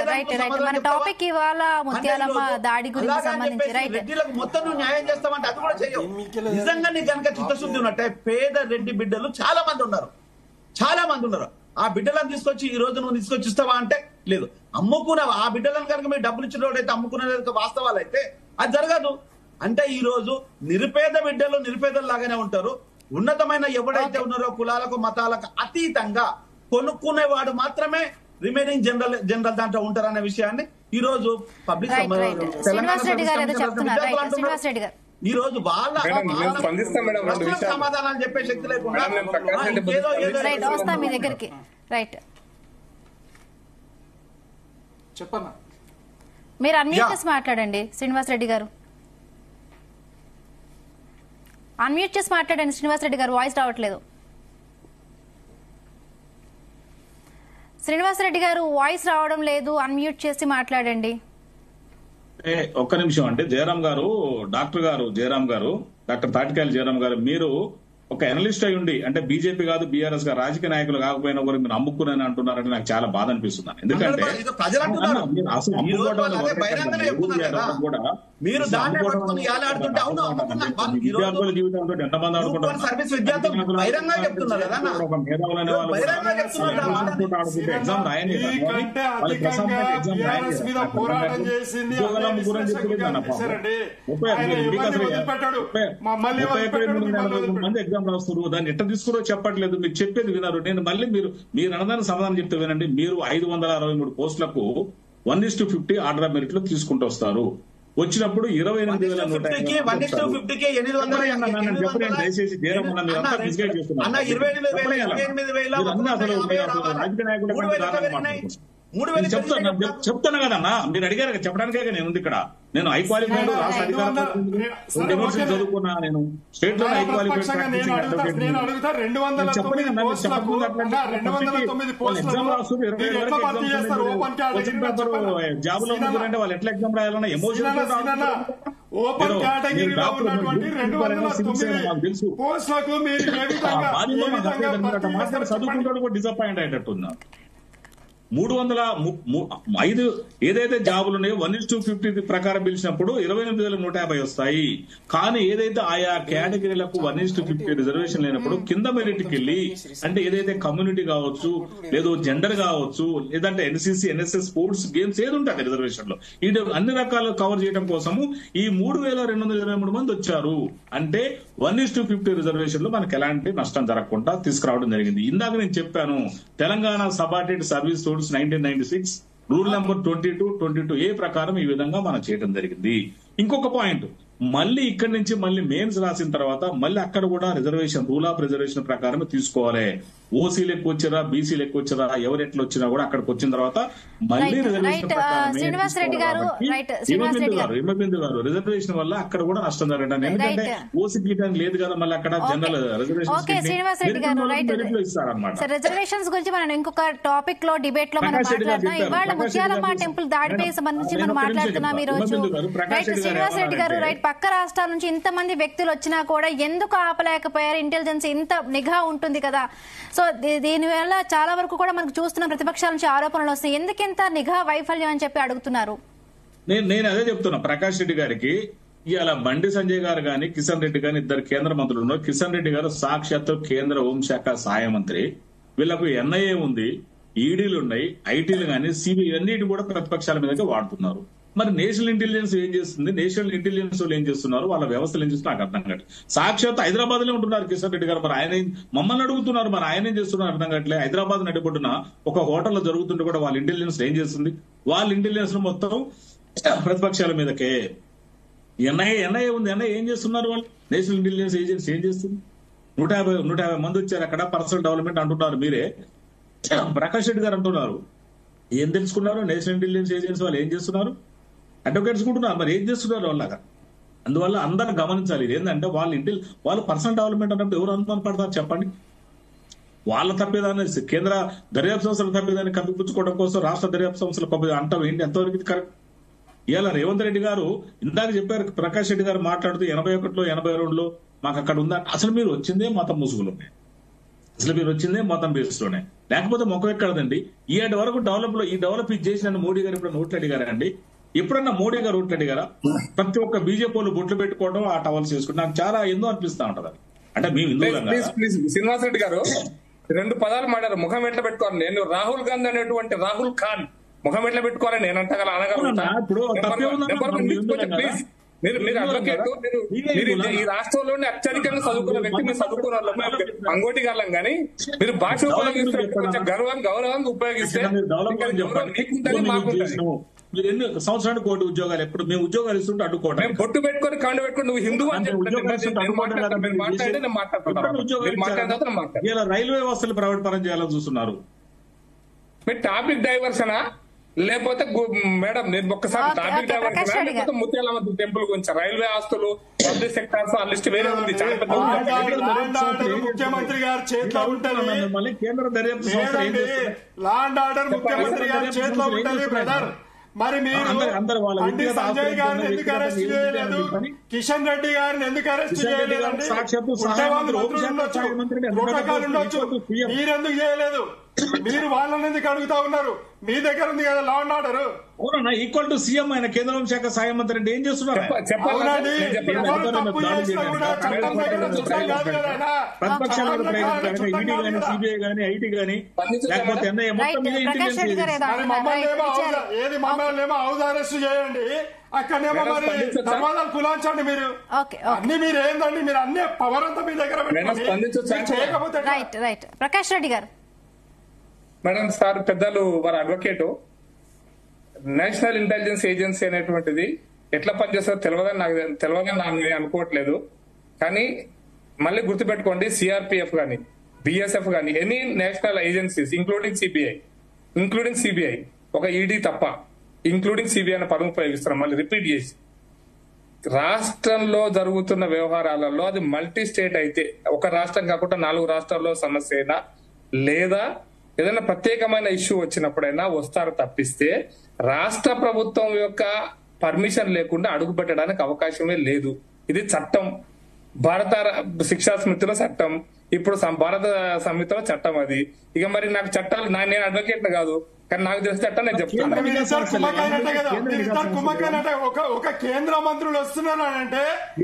Speaker 1: మన టాపిక్ ఇవాళ ముత్యాలమ్మ దాడి గురించి సంబంధించి
Speaker 2: రెడ్డిలకు మొత్తం నువ్వు న్యాయం చేస్తామంటే అది కూడా చేయవు. నిజంగా నీ కనుక చిత్తశుద్ధి ఉన్నట్టే పేద రెడ్డి బిడ్డలు చాలా మంది ఉన్నారు, చాలా మంది ఉన్నారు. ఆ బిడ్డలను తీసుకొచ్చి ఈ రోజు నువ్వు తీసుకొచ్చి ఇస్తావా అంటే లేదు. అమ్ముకున్నావు ఆ బిడ్డలను కనుక మీరు డబ్బులు ఇచ్చిన అయితే అమ్ముకునే వాస్తవాలు అయితే అది జరగదు. అంటే ఈ రోజు నిరుపేద బిడ్డలు నిరుపేదలు లాగానే ఉంటారు. ఉన్నతమైన ఎవడైతే ఉన్నారో కులాలకు మతాలకు అతీతంగా కొనుక్కునేవాడు మాత్రమే రిమైనింగ్ జనరల్ జనరల్ దాంట్లో ఉంటారనే విషయాన్ని ఈ రోజు పబ్లిక్ ఈ రోజు వాళ్ళ సమాధానాలు చెప్పే శక్తి లేకుండా
Speaker 1: మీ దగ్గరికి రైట్
Speaker 5: చెప్పన్నా
Speaker 1: మీరు అన్మ్యూట్ చేసి మాట్లాడండి శ్రీనివాస్ రెడ్డి గారు, అన్మ్యూట్ చేసి మాట్లాడండి శ్రీనివాస్ రెడ్డి గారు, వాయిస్ రావట్లేదు. శ్రీనివాస్ రెడ్డి గారు వాయిస్ రావడం లేదు, అన్మ్యూట్ చేసి మాట్లాడండి.
Speaker 3: ఒక్క నిమిషం అంటే జయరాం గారు, డాక్టర్ గారు జయరాం గారు, డాక్టర్ తాటికాయల జయరాం గారు, మీరు ఒక అనలిస్ట్ అయి ఉండి అంటే బీజేపీ కాదు బీఆర్ఎస్ గారు రాజకీయ నాయకులు కాకపోయినా కూడా మీరు అమ్ముకున్నారని అంటున్నారంటే నాకు చాలా బాధ అనిపిస్తుంది. ఎందుకంటే విద్యార్థుల జీవితంతో ఎంతమంది ఆడుకుంటారు, ఎగ్జామ్ రాయని మంది ఎగ్జామ్ రాస్తారు, దాన్ని ఎట్లా తీసుకురో చెప్పట్లేదు. మీరు చెప్పేది వినరు. నేను మళ్ళీ మీరు మీరు అన్నదాన్ని సమాధానం చెప్తే వినండి. మీరు ఐదు వందల అరవై మూడు పోస్టులకు one is to fifty order merit లో తీసుకుంటూ వస్తారు. వచ్చినప్పుడు ఇరవై ఎనిమిది వేల నూట దయచేసి జయరాం మిస్గైడ్ చేస్తున్నారు. రాజకీయ నాయకులు చెప్తాను చెప్తాను కదన్నా, మీరు అడిగారు చెప్పడానికే నేను ఉంది ఇక్కడ. నేను హై క్వాలిఫైడ్ రాష్ట్ర అధికారులు చదువుకున్నా, నేను స్టేట్ లో హై క్వాలిఫైడ్ ఎగ్జామ్ రాస్తారు. ఇరవై జాబ్ లో అంటే వాళ్ళు ఎట్లా ఎగ్జామ్ రాయాలన్నా ఎమోషన్ చదువుకుంటాడు కూడా డిసప్పాయింట్ అయ్యేటట్టున్నా. మూడు వందల ఐదు ఏదైతే జాబులు ఉన్నాయో వన్ ఇస్ టూ ఫిఫ్టీ ప్రకారం పిలిచినప్పుడు ఇరవై ఎనిమిది వేల నూట యాభై వస్తాయి. కానీ ఏదైతే ఆయా కేటగిరీలకు one is to fifty reservation లేనప్పుడు కింద మెరిట్కి వెళ్ళి అంటే ఏదైతే కమ్యూనిటీ కావచ్చు, లేదు జెండర్ కావచ్చు, లేదంటే ఎన్సీసీ ఎన్ఎస్ఎస్ స్పోర్ట్స్ గేమ్స్ ఏది ఉంటుంది రిజర్వేషన్ లో, ఈ అన్ని రకాలు కవర్ చేయడం కోసము ఈ మూడు వేల రెండు వందల ఇరవై మూడు మంది వచ్చారు. అంటే one is to fifty reservation లో మనకు ఎలాంటి నష్టం జరగకుండా తీసుకురావడం జరిగింది. ఇందాక నేను చెప్పాను Telangana subordinate service nineteen ninety six rule number twenty two twenty two A ప్రకారం ఈ విధంగా మనం చేయడం జరిగింది. ఇంకొక పాయింట్, మళ్ళీ ఇక్కడి నుంచి మళ్ళీ మెయిన్స్ రాసిన తర్వాత మళ్ళీ అక్కడ కూడా రిజర్వేషన్ రూల్ ఆఫ్ రిజర్వేషన్ ప్రకారం తీసుకోవాలి. ఓసీలు ఎక్కువ వచ్చారా, బీసీలు ఎక్కువ వచ్చారా, ఎవరు ఎట్లా వచ్చినా కూడా అక్కడికి వచ్చిన తర్వాత మళ్ళీ రిజర్వేషన్ హిమబిందు గారు రిజర్వేషన్ వల్ల అక్కడ కూడా నష్టం జరగడం. ఎందుకంటే ఓసీ పీఠానికి లేదు కదా, మళ్ళీ అక్కడ జనరల్ రిజర్వేషన్ ఇస్తారన్నమాట.
Speaker 1: రిజర్వేషన్స్ గురించి మనం ఇంకొక టాపిక్ లో డిబేట్ లో మనం మాట్లాడుతున్నాం. ఇవాళ ముత్యాలమ్మ టెంపుల్ దాడిపై సంబంధించి మనం మాట్లాడుతున్నాం ఈ రోజు. శ్రీనివాస్ రెడ్డి గారు, రైట్, పక్క రాష్ట్రాల నుంచి ఇంతమంది వ్యక్తులు వచ్చినా కూడా ఎందుకు ఆపలేకపోయారు? ఇంటెలిజెన్స్ ఇంత నిఘా ఉంటుంది కదా. సో దీనివల్ల చాలా వరకు కూడా మనకు చూస్తున్న ప్రతిపక్షాల నుంచి ఆరోపణలు వస్తాయి. ఎందుకింత నిఘా వైఫల్యం అని చెప్పి అడుగుతున్నారు.
Speaker 3: నేను నేను అదే చెప్తున్నా ప్రకాష్ రెడ్డి గారికి. ఇవాళ బండి సంజయ్ గారు గాని కిషన్ రెడ్డి గాని ఇద్దరు కేంద్ర మంత్రులు ఉన్నారు. కిషన్ రెడ్డి గారు సాక్షాత్తు కేంద్ర హోంశాఖ సహాయ మంత్రి. వీళ్ళకు ఎన్ఐఏ ఉంది, ఈడీలు ఉన్నాయి, ఐటీలు గాని సిబిఐ అన్నిటి కూడా ప్రతిపక్షాల మీదగా వాడుతున్నారు. మరి నేషనల్ ఇంటెలిజెన్స్ ఏం చేస్తుంది, నేషనల్ ఇంటెలిజెన్స్ వాళ్ళు ఏం చేస్తున్నారు, వాళ్ళ వ్యవస్థలు ఏం చేస్తున్నారు నాకు అర్థం కాదు. సాక్షాత్ హైదరాబాద్ లో ఉంటున్నారు కిషన్ రెడ్డి గారు, మరి ఆయన మమ్మల్ని అడుగుతున్నారు, మరి ఆయన ఏం చేస్తున్నారు అర్థం కావట్లేదు. హైదరాబాద్ నడిపొట్టున ఒక హోటల్లో జరుగుతుంటే కూడా వాళ్ళ ఇంటెలిజెన్స్ ఏం చేస్తుంది, వాళ్ళ ఇంటెలిజెన్స్ మొత్తం ప్రతిపక్షాల మీదకే. ఎన్ఐఏ ఎన్ఐఏ ఉంది, ఎన్ఐఏ ఏం చేస్తున్నారు వాళ్ళు, నేషనల్ ఇంటెలిజెన్స్ ఏజెన్సీ ఏం చేస్తుంది? నూట యాభై నూట యాభై మంది వచ్చారు అక్కడ, పర్సనల్ డెవలప్మెంట్ అంటున్నారు మీరే. ప్రకాష్ రెడ్డి గారు అంటున్నారు ఏం తెలుసుకున్నారు, నేషనల్ ఇంటెలిజెన్స్ ఏజెన్సీ వాళ్ళు ఏం చేస్తున్నారు, అడ్వకేట్స్ కుంటున్నారు, మరి ఏం చేస్తున్నారు వాళ్ళగా. అందువల్ల అందరూ గమనించాలి. ఇది ఏంటంటే వాళ్ళ ఇంటి వాళ్ళు పర్సనల్ డెవలప్మెంట్ అన్నప్పుడు ఎవరు అనుమానం పడతారు చెప్పండి. వాళ్ళ తప్పేదాన్ని కేంద్ర దర్యాప్తు సంస్థల తప్పేదాన్ని కప్పిపుచ్చుకోవడం కోసం రాష్ట్ర దర్యాప్తు సంస్థలు అంటాం ఏంటి, ఎంతవరకు ఇది కరెక్ట్? ఇవాళ రేవంత్ రెడ్డి గారు ఇందాక చెప్పారు, ప్రకాష్ రెడ్డి గారు మాట్లాడుతూ ఎనభై ఒకటిలో ఎనభై రెండులో మాకు అక్కడ ఉందా. అసలు మీరు వచ్చిందే మతం ముసుగులోనే, అసలు మీరు వచ్చిందే మతం బేస్లోనే, లేకపోతే మొక్క ఎక్కడదండి. ఈ ఏడు వరకు డెవలప్ లో ఈ డెవలప్ చేసిన మోడీ గారు ఇప్పుడు నోట్లు అడిగారండి. ఎప్పుడన్నా మోడీ గారు ఓట్లు అడిగారా? ప్రతి ఒక్క బీజేపీ వాళ్ళు బొట్లు పెట్టుకోవడం, ఆ టవల్స్ చేసుకుంటే నాకు చాలా ఎందో అనిపిస్తా ఉంటది. అంటే మేము
Speaker 4: శ్రీనివాస్ రెడ్డి గారు రెండు పదాలు మాట్లాడారు, ముఖం ఎట్లా పెట్టుకోవాలి. నేను రాహుల్ గాంధీ అనేటువంటి రాహుల్ ఖాన్ ముఖం ఎట్లా పెట్టుకోవాలని నేను అంటగల అనగలుగుతా. ప్లీజ్ మీరు మీరు అడ్వకేట్ మీరు మీరు ఈ రాష్ట్రంలోనే అత్యధికంగా చదువుకున్న వ్యక్తి మీరు చదువుకున్న అంగోటి గాలం కానీ మీరు భాష ఉపయోగిస్తే కొంచెం గర్వం గౌరవంగా ఉపయోగిస్తే
Speaker 3: మీరు ఎన్ని సంవత్సరానికి కోటి ఉద్యోగాలు ఎప్పుడు మేము ఉద్యోగాలు ఇస్తుంటే అడ్డుకోవడం
Speaker 4: మేము బొట్టు పెట్టుకొని కాండ పెట్టుకొని నువ్వు హిందూ అని
Speaker 3: ఇలా రైల్వే వ్యవస్థలు ప్రైవేట్ పరం చేయాలని చూస్తున్నారు.
Speaker 4: మీరు టాపిక్ డైవర్షనా లేకపోతే మేడం నేను ఒక్కసారి టాపిక్ డైవర్షన్ లేకపోతే ముత్యాలమ్మ టెంపుల్ గురించి రైల్వే ఆస్తులు పబ్లిక్ సెక్టార్స్ ఆ లిస్ట్ వేరే ఉంది.
Speaker 6: ముఖ్యమంత్రి గారి చేతిలో ఉంటుంది,
Speaker 3: మళ్ళీ కేంద్ర దర్యాప్తు సంస్థ ఏం చేస్తుంది?
Speaker 6: లాండ్ ఆర్డర్ ముఖ్యమంత్రి గారి చేతిలో ఉంటుంది బ్రదర్. మరి మీరు సంజయ్ గారిని ఎందుకు అరెస్ట్ చేయలేదు? కిషన్ రెడ్డి గారిని ఎందుకు అరెస్ట్ చేయలేదు? ప్రోటోకాల్ ఉండొచ్చు, మీరెందుకు చేయలేదు? మీరు వాళ్ళని ఎందుకు అడుగుతా ఉన్నారు? మీ దగ్గర ఉంది కదా లా అండ్ ఆర్డర్.
Speaker 3: అవునన్నా, ఈక్వల్ టు సీఎం ఆయన కేంద్ర హోంశాఖ సహాయ మంత్రి అంటే ఏం చేస్తున్నారు? ప్రతిపక్షాలకు ప్రయోజనం ఈడీ గానీ సిబిఐ గానీ ఐటీ గానీ లేకపోతే ఎన్ఐఏ మొత్తం
Speaker 6: ఏది మమ్మల్ని ఏమో హౌస్ అరెస్ట్ చేయండి, అక్కడనేమో మరి ధర్మాదాలు కులాంచండి. మీరు అన్ని మీరు ఏందండి, మీరు అన్ని పవర్ అంతా మీ దగ్గర చేయకపోతే.
Speaker 1: రైట్ రైట్ ప్రకాష్ రెడ్డి గారు.
Speaker 4: మేడం సార్ పెద్దలు వారి అడ్వకేట్ నేషనల్ ఇంటెలిజెన్స్ ఏజెన్సీ అనేటువంటిది ఎట్లా పనిచేస్తుందో తెలియదని నాకు తెలియదని నాకు అనుకోవట్లేదు. కానీ మళ్ళీ గుర్తుపెట్టుకోండి, సిఆర్పిఎఫ్ కానీ బిఎస్ఎఫ్ కానీ any national agencies including CBI including CBI ఒక ఈడీ తప్ప ఇంక్లూడింగ్ సిబిఐ అనే పదం ఉపయోగిస్తున్నాం. మళ్ళీ రిపీట్ చేసి రాష్ట్రంలో జరుగుతున్న వ్యవహారాలలో అది మల్టీ స్టేట్ అయితే ఒక రాష్ట్రం కాకుండా నాలుగు రాష్ట్రాల్లో సమస్య అయినా లేదా ఏదైనా ప్రత్యేకమైన ఇష్యూ వచ్చినప్పుడైనా వస్తారు తప్పిస్తే రాష్ట్ర ప్రభుత్వం యొక్క పర్మిషన్ లేకుండా అడుగు పెట్టడానికి అవకాశమే లేదు. ఇది చట్టం, భారత శిక్షా సమితిలో చట్టం, ఇప్పుడు భారత సమితిలో చట్టం. అది ఇక మరి నాకు చట్టాలు నేను అడ్వకేట్ కాదు, కానీ నాకు తెలిసిన చట్టం నేను చెప్తాను.
Speaker 6: ఒక కేంద్ర మంత్రులు వస్తున్నారంటే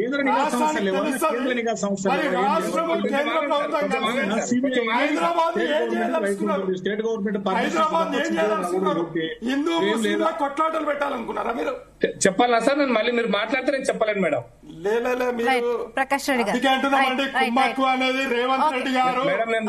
Speaker 3: స్టేట్ గవర్నమెంట్
Speaker 6: హైదరాబాద్ ఏం చేయాలనుకున్నారు? హిందూ ముస్లింల కొట్లాటలు పెట్టాలనుకున్నారా మీరు?
Speaker 4: చెప్పాలా సార్? నేను మళ్ళీ మీరు మాట్లాడితే నేను చెప్పలేను మేడం.
Speaker 1: ప్రకాష్ రెడ్డి గారు
Speaker 6: అంటున్నామండి, కుమ్మక్కు అనేది రేవంత్ రెడ్డి గారు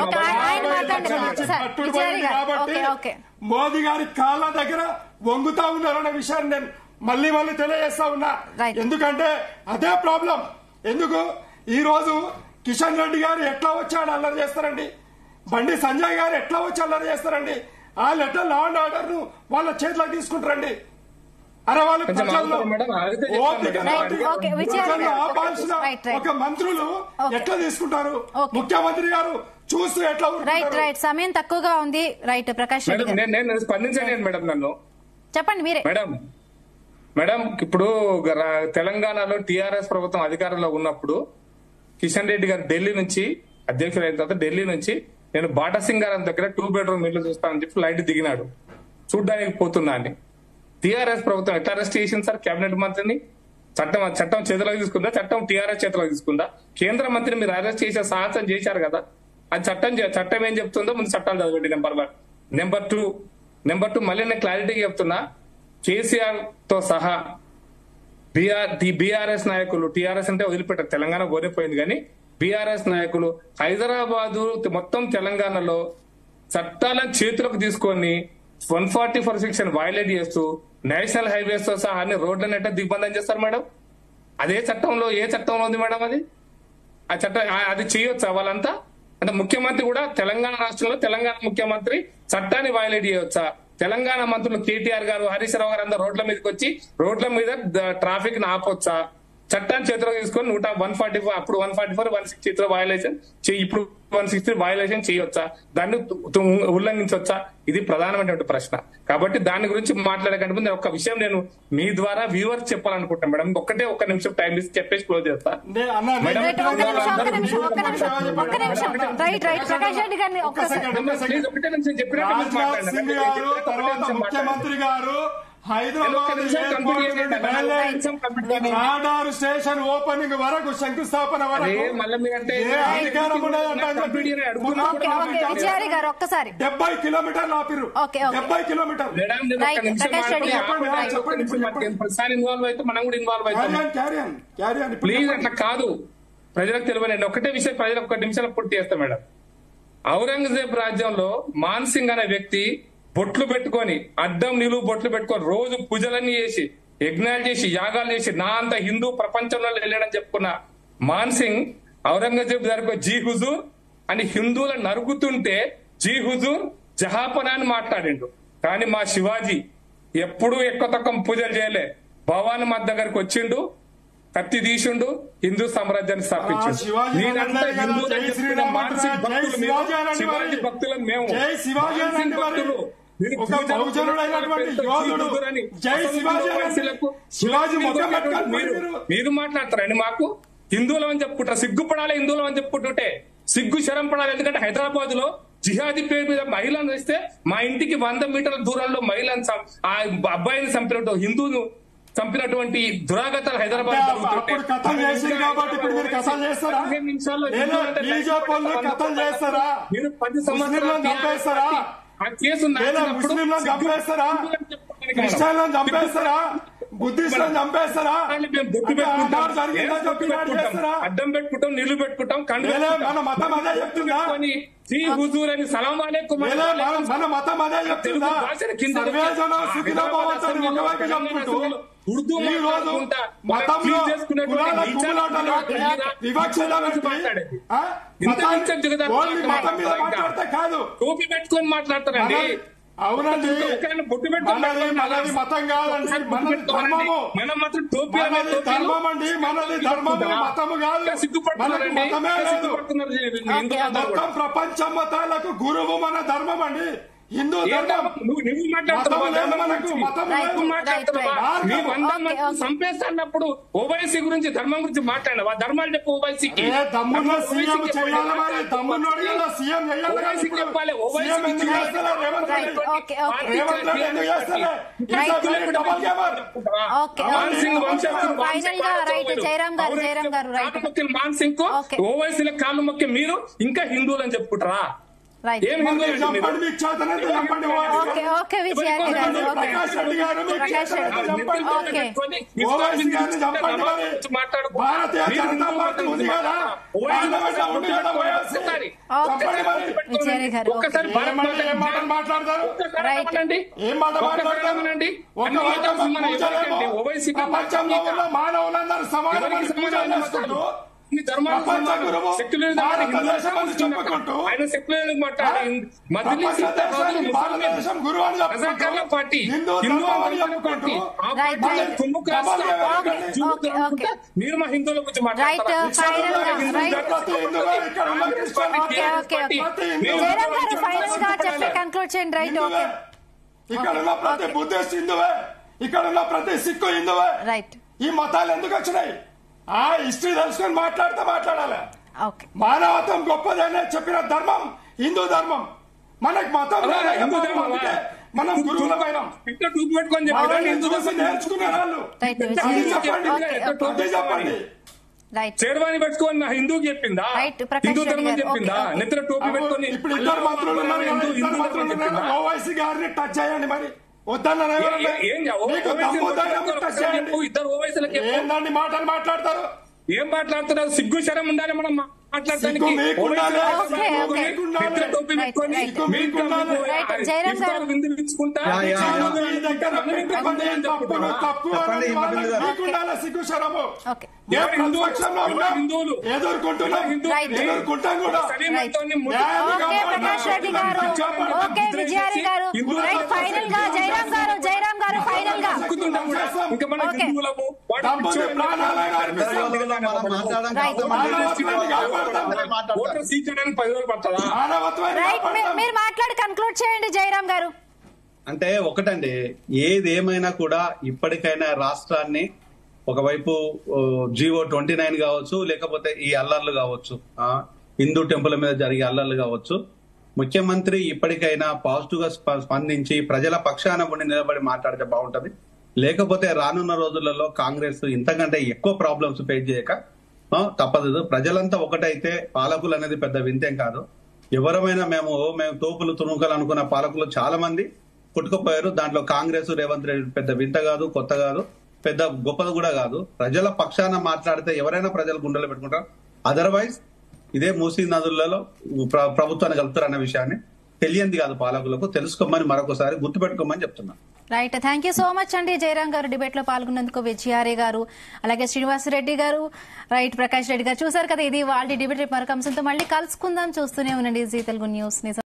Speaker 6: కాబట్టి మోదీ గారి కాళ్ళ దగ్గర వంగుతా ఉన్నారనే విషయాన్ని నేను మళ్ళీ మళ్ళీ తెలియజేస్తా ఉన్నా. ఎందుకంటే అదే ప్రాబ్లం. ఎందుకు ఈ రోజు కిషన్ రెడ్డి గారు ఎట్లా వచ్చాడు అల్లరి చేస్తారండి, బండి సంజయ్ గారు ఎట్లా వచ్చి అల్లరి చేస్తారండి, వాళ్ళు ఎట్లా లా అండ్ ఆర్డర్ ను వాళ్ళ చేతిలోకి తీసుకుంటారండి. అరే వాళ్ళు ఆపాల్సిన ఒక మంత్రులు ఎట్లా తీసుకుంటారు? ముఖ్యమంత్రి గారు చూస్తూ ఎట్లా?
Speaker 1: రైట్ రైట్ సమయం తక్కువగా ఉంది. రైట్ ప్రకాష్ రెడ్డి గారు
Speaker 4: నేను స్పందించలేను మేడం. నన్ను
Speaker 1: చెప్పండి మీరే
Speaker 4: మేడం. మేడం ఇప్పుడు తెలంగాణలో టీఆర్ఎస్ ప్రభుత్వం అధికారంలో ఉన్నప్పుడు కిషన్ రెడ్డి గారు ఢిల్లీ నుంచి అధ్యక్షుడు అయిన తర్వాత ఢిల్లీ నుంచి నేను బాటా సింగారం దగ్గర టూ బెడ్రూమ్ ఇల్లు చూస్తానని చెప్పి ఫ్లైట్ దిగినాడు. చూడ్డానికి పోతున్నా అని టీఆర్ఎస్ ప్రభుత్వం ఎట్లా అరెస్ట్ చేసింది సార్? కేబినెట్ మంత్రిని చట్టం చట్టం చేతిలోకి తీసుకుందా? చట్టం టీఆర్ఎస్ చేతిలోకి తీసుకుందా? కేంద్ర మంత్రిని మీరు అరెస్ట్ చేసే సాహసం చేశారు కదా, అది చట్టం చట్టం ఏం చెప్తుందో ముందు చట్టాలు చదవండి. Number one. Number two number two మళ్ళీ నేను క్లారిటీగా చెప్తున్నా, కేసీఆర్ తో సహా బీఆర్ బీఆర్ఎస్ నాయకులు, టీఆర్ఎస్ అంటే వదిలిపెట్టారు, తెలంగాణ ఓడిపోయింది, కానీ బీఆర్ఎస్ నాయకులు హైదరాబాదు మొత్తం తెలంగాణలో చట్టాలను చేతులకు తీసుకొని one forty four section violate చేస్తూ నేషనల్ హైవేస్ తో సహా అన్ని రోడ్లను ఎట్లా దిగ్బంధం చేస్తారు మేడం? అదే చట్టంలో ఏ చట్టంలో ఉంది మేడం అది? ఆ చట్టం అది చేయొచ్చా వాళ్ళంతా? అంటే ముఖ్యమంత్రి కూడా తెలంగాణ రాష్ట్రంలో తెలంగాణ ముఖ్యమంత్రి చట్టాన్ని వైలేట్ చేయవచ్చా? తెలంగాణ మంత్రులు కేటీఆర్ గారు, హరీష్ రావు గారు అందరూ రోడ్ల మీదకి వచ్చి రోడ్ల మీద ట్రాఫిక్ ని ఆపొచ్చా? చట్టాన్ని చేతిలో తీసుకొని నూట వన్ ఫార్టీ ఫోర్ అప్పుడు one forty four one sixty three violation ఇప్పుడు వన్ సిక్స్టీ వయలేషన్ చేయొచ్చా? దాన్ని ఉల్లంఘించవచ్చా? ఇది ప్రధానమైనటువంటి ప్రశ్న. కాబట్టి దాని గురించి మాట్లాడకంటే ముందు ఒక విషయం నేను మీ ద్వారా వ్యూవర్స్ చెప్పాలనుకుంటాను మేడం. ఒక్కటే ఒక్క నిమిషం టైం ఇస్తే చెప్పేసి క్లోజ్ చేస్తా.
Speaker 6: ముఖ్యమంత్రి గారు హైదరాబాద్ రాడార్ స్టేషన్ ఓపెనింగ్ వరకు శంకుస్థాపన వరకు
Speaker 1: ఒక్కసారి
Speaker 6: డెబ్బై కిలోమీటర్లు ఆపిరు డెబ్బై కిలోమీటర్లు
Speaker 4: ఇన్వాల్వ్ అయితే మనం కూడా ఇన్వాల్వ్ అవుతాం. ప్లీజ్ అట్లా కాదు, ప్రజలకు తెలియనండి. ఒకటే విషయం ప్రజలకు ఒక నిమిషాలు పూర్తి చేస్తాం మేడం. ఔరంగజేబ్ రాజ్యంలో మాన్ సింగ్ అనే వ్యక్తి బొట్లు పెట్టుకొని అడ్డం నిలువు బొట్లు పెట్టుకొని రోజు పూజలన్నీ చేసి యజ్ఞాలు చేసి యాగాలు చేసి నా అంత హిందూ ప్రపంచంలో వెళ్ళాడని చెప్పుకున్న మాన్ సింగ్ ఔరంగజేబ్ దగ్గర జీ హుజూర్ అని హిందువులను నరుగుతుంటే జీ హుజూర్ జహాపనా అని మాట్లాడిండు. కానీ మా శివాజీ ఎప్పుడూ ఎక్కువ తక్కువ పూజలు చేయలే. భవాని మా దగ్గరకు వచ్చిండు, కత్తి తీసిండు, హిందూ సామ్రాజ్యాన్ని స్థాపించిండు. నేనంతా హిందువులు మానసిక భక్తులు మీరు, శివాజీ భక్తులను మేము. భక్తులు మీరు మాట్లాడతారండి. మాకు హిందువులం అని చెప్పుకుంటారు, సిగ్గుపడాలి హిందువులం అని చెప్పుకుంటుంటే సిగ్గు శరం పడాలి. ఎందుకంటే హైదరాబాద్ లో జిహాదీ పేరు మీద మహిళను వేస్తే మా ఇంటికి వంద మీటర్ల దూరంలో మహిళను ఆ అబ్బాయిని చంపినట్టు హిందువును చంపినటువంటి దురాగతాలు హైదరాబాద్ మీరు పది సంవత్సరాలు ఆ కేసు
Speaker 6: చంపేస్తారా, క్రిస్టియన్లను చంపేస్తారా, బుద్ధిస్టులను చంపేస్తారా,
Speaker 4: అడ్డం పెట్టుకుంటాం, నీళ్లు పెట్టుకుంటాం,
Speaker 6: మన మతం అదే చెప్తుందా?
Speaker 4: జీ హుజూర్ అని సలాం అలైకుం
Speaker 6: మన మతం అదే చెప్తుందా?
Speaker 4: ఉర్దూ
Speaker 6: మతంలో మాట్లాడితే కాదు,
Speaker 4: టోపీ పెట్టుకొని మాట్లాడతారండి.
Speaker 6: అవునండి, మనది మతం కాదండి, మనది ధర్మము.
Speaker 4: మనం మాత్రం టోపీ
Speaker 6: ధర్మం అండి, మనది ధర్మము, మతము కాదు. మొత్తం ప్రపంచ మతాలకు గురువు మన ధర్మం అండి, హిందూ ధర్మం.
Speaker 4: నువ్వు చంపేస్తున్నప్పుడు ఓవైసీ గురించి ధర్మం గురించి మాట్లాడినా ఆ ధర్మాలు చెప్పు. ఓవైసీకి ఓవైసీకి చెప్పాలి. మాన్ సింగ్ కు ఓవైసీల కాళ్ళు మొక్కి మీరు ఇంకా హిందువులు అని చెప్పుకుంటారా? ఏం
Speaker 6: చెప్పండి, భారతీయ జనతా పార్టీ ఉంది కదా,
Speaker 4: ఒక్కసారి
Speaker 6: ఏం మాటలు మాట్లాడతారు, ఏం మాట మాట్లాడతామండి? ఓవైసీ ప్రపంచంలో ఉన్న మానవులందరూ సమానమైన పూజలు చేసుకుంటూ
Speaker 4: పార్టీ మీరు మా హిందువుల గురించి మాట్లాడతారు.
Speaker 6: ఇక్కడ ఉన్న ప్రతి బుద్ధిస్ట్ హిందువే, ఇక్కడ ఉన్న ప్రతి సిక్కు హిందువే. ఈ మతాలు ఎందుకు వచ్చినాయి? ఆ హిస్టరీ తెలుసుకొని మాట్లాడితే మాట్లాడాలి. మానవత్వం గొప్పదనే చెప్పిన ధర్మం హిందూ ధర్మం. మనకు మతం మనం గురువులమైన నేర్చుకునే వాళ్ళు చెప్పండి.
Speaker 4: చేరవాణి పెట్టుకొని నా హిందూకి చెప్పిందా, హిందూ ధర్మం చెప్పిందా? నెత్తిన టోపీ పెట్టుకొని
Speaker 6: ఇప్పుడు ఇద్దరు మంత్రులు ఉన్నారు, ఓవైసీ గారిని టచ్ చేయండి. మరి ఏందండి మాటలు మాట్లాడతారు?
Speaker 4: ఏం మాట్లాడుతున్నారు? సిగ్గు శరం ఉండాలి మనం మాట్లాడటానికి. టోపీ పెట్టుకొని
Speaker 6: సిగ్గు శరము హిందువులు ఎదుర్కొంటున్నాం, ఎదుర్కొంటాం కూడా.
Speaker 1: మీరు మాట్లాడి కన్క్లూడ్ చేయండి జయరాం గారు.
Speaker 2: అంటే ఒకటండి, ఏదేమైనా కూడా ఇప్పటికైనా రాష్ట్రాన్ని ఒకవైపు జీవో ట్వంటీ నైన్ కావచ్చు, లేకపోతే ఈ అల్లర్లు కావచ్చు, హిందూ టెంపుల్ మీద జరిగే అల్లర్లు కావచ్చు, ముఖ్యమంత్రి ఇప్పటికైనా పాజిటివ్ గా స్పందించి ప్రజల పక్షాన ఉండి నిలబడి మాట్లాడితే బాగుంటది. లేకపోతే రానున్న రోజులలో కాంగ్రెస్ ఇంతకంటే ఎక్కువ ప్రాబ్లమ్స్ ఫేస్ చేయక తప్పదు. ప్రజలంతా ఒకటైతే పాలకులు అనేది పెద్ద వింతేం కాదు. ఎవరమైనా మేము మేము తోపులు తుణుకలు అనుకున్న పాలకులు చాలా మంది కొట్టుకుపోయారు. దాంట్లో కాంగ్రెస్ రేవంత్ రెడ్డి పెద్ద వింత కాదు, కొత్త కాదు, పెద్ద గొప్పది కూడా కాదు. ప్రజల పక్షాన మాట్లాడితే ఎవరైనా ప్రజలు గుండెలు పెట్టుకుంటారు. అదర్వైజ్ ఇదే మూసీ నదులలో ప్రభుత్వాన్ని కలుపుతారు అన్న విషయాన్ని తెలియంది కాదు పాలకులకు. తెలుసుకోమని మరొకసారి గుర్తుపెట్టుకోమని చెప్తున్నాను.
Speaker 1: Right, thank you so much అండి. జయరాం గారు డిబేట్ లో పాల్గొన్నందుకు, విజయారే గారు, అలాగే శ్రీనివాసరెడ్డి గారు, రైట్ ప్రకాష్ రెడ్డి గారు. చూసారు కదా, ఇది వాళ్ళ డిబేట్. మరొక అంశంతో మళ్ళీ కలుసుకుందాం. చూస్తూనే ఉండండి జీ తెలుగు న్యూస్.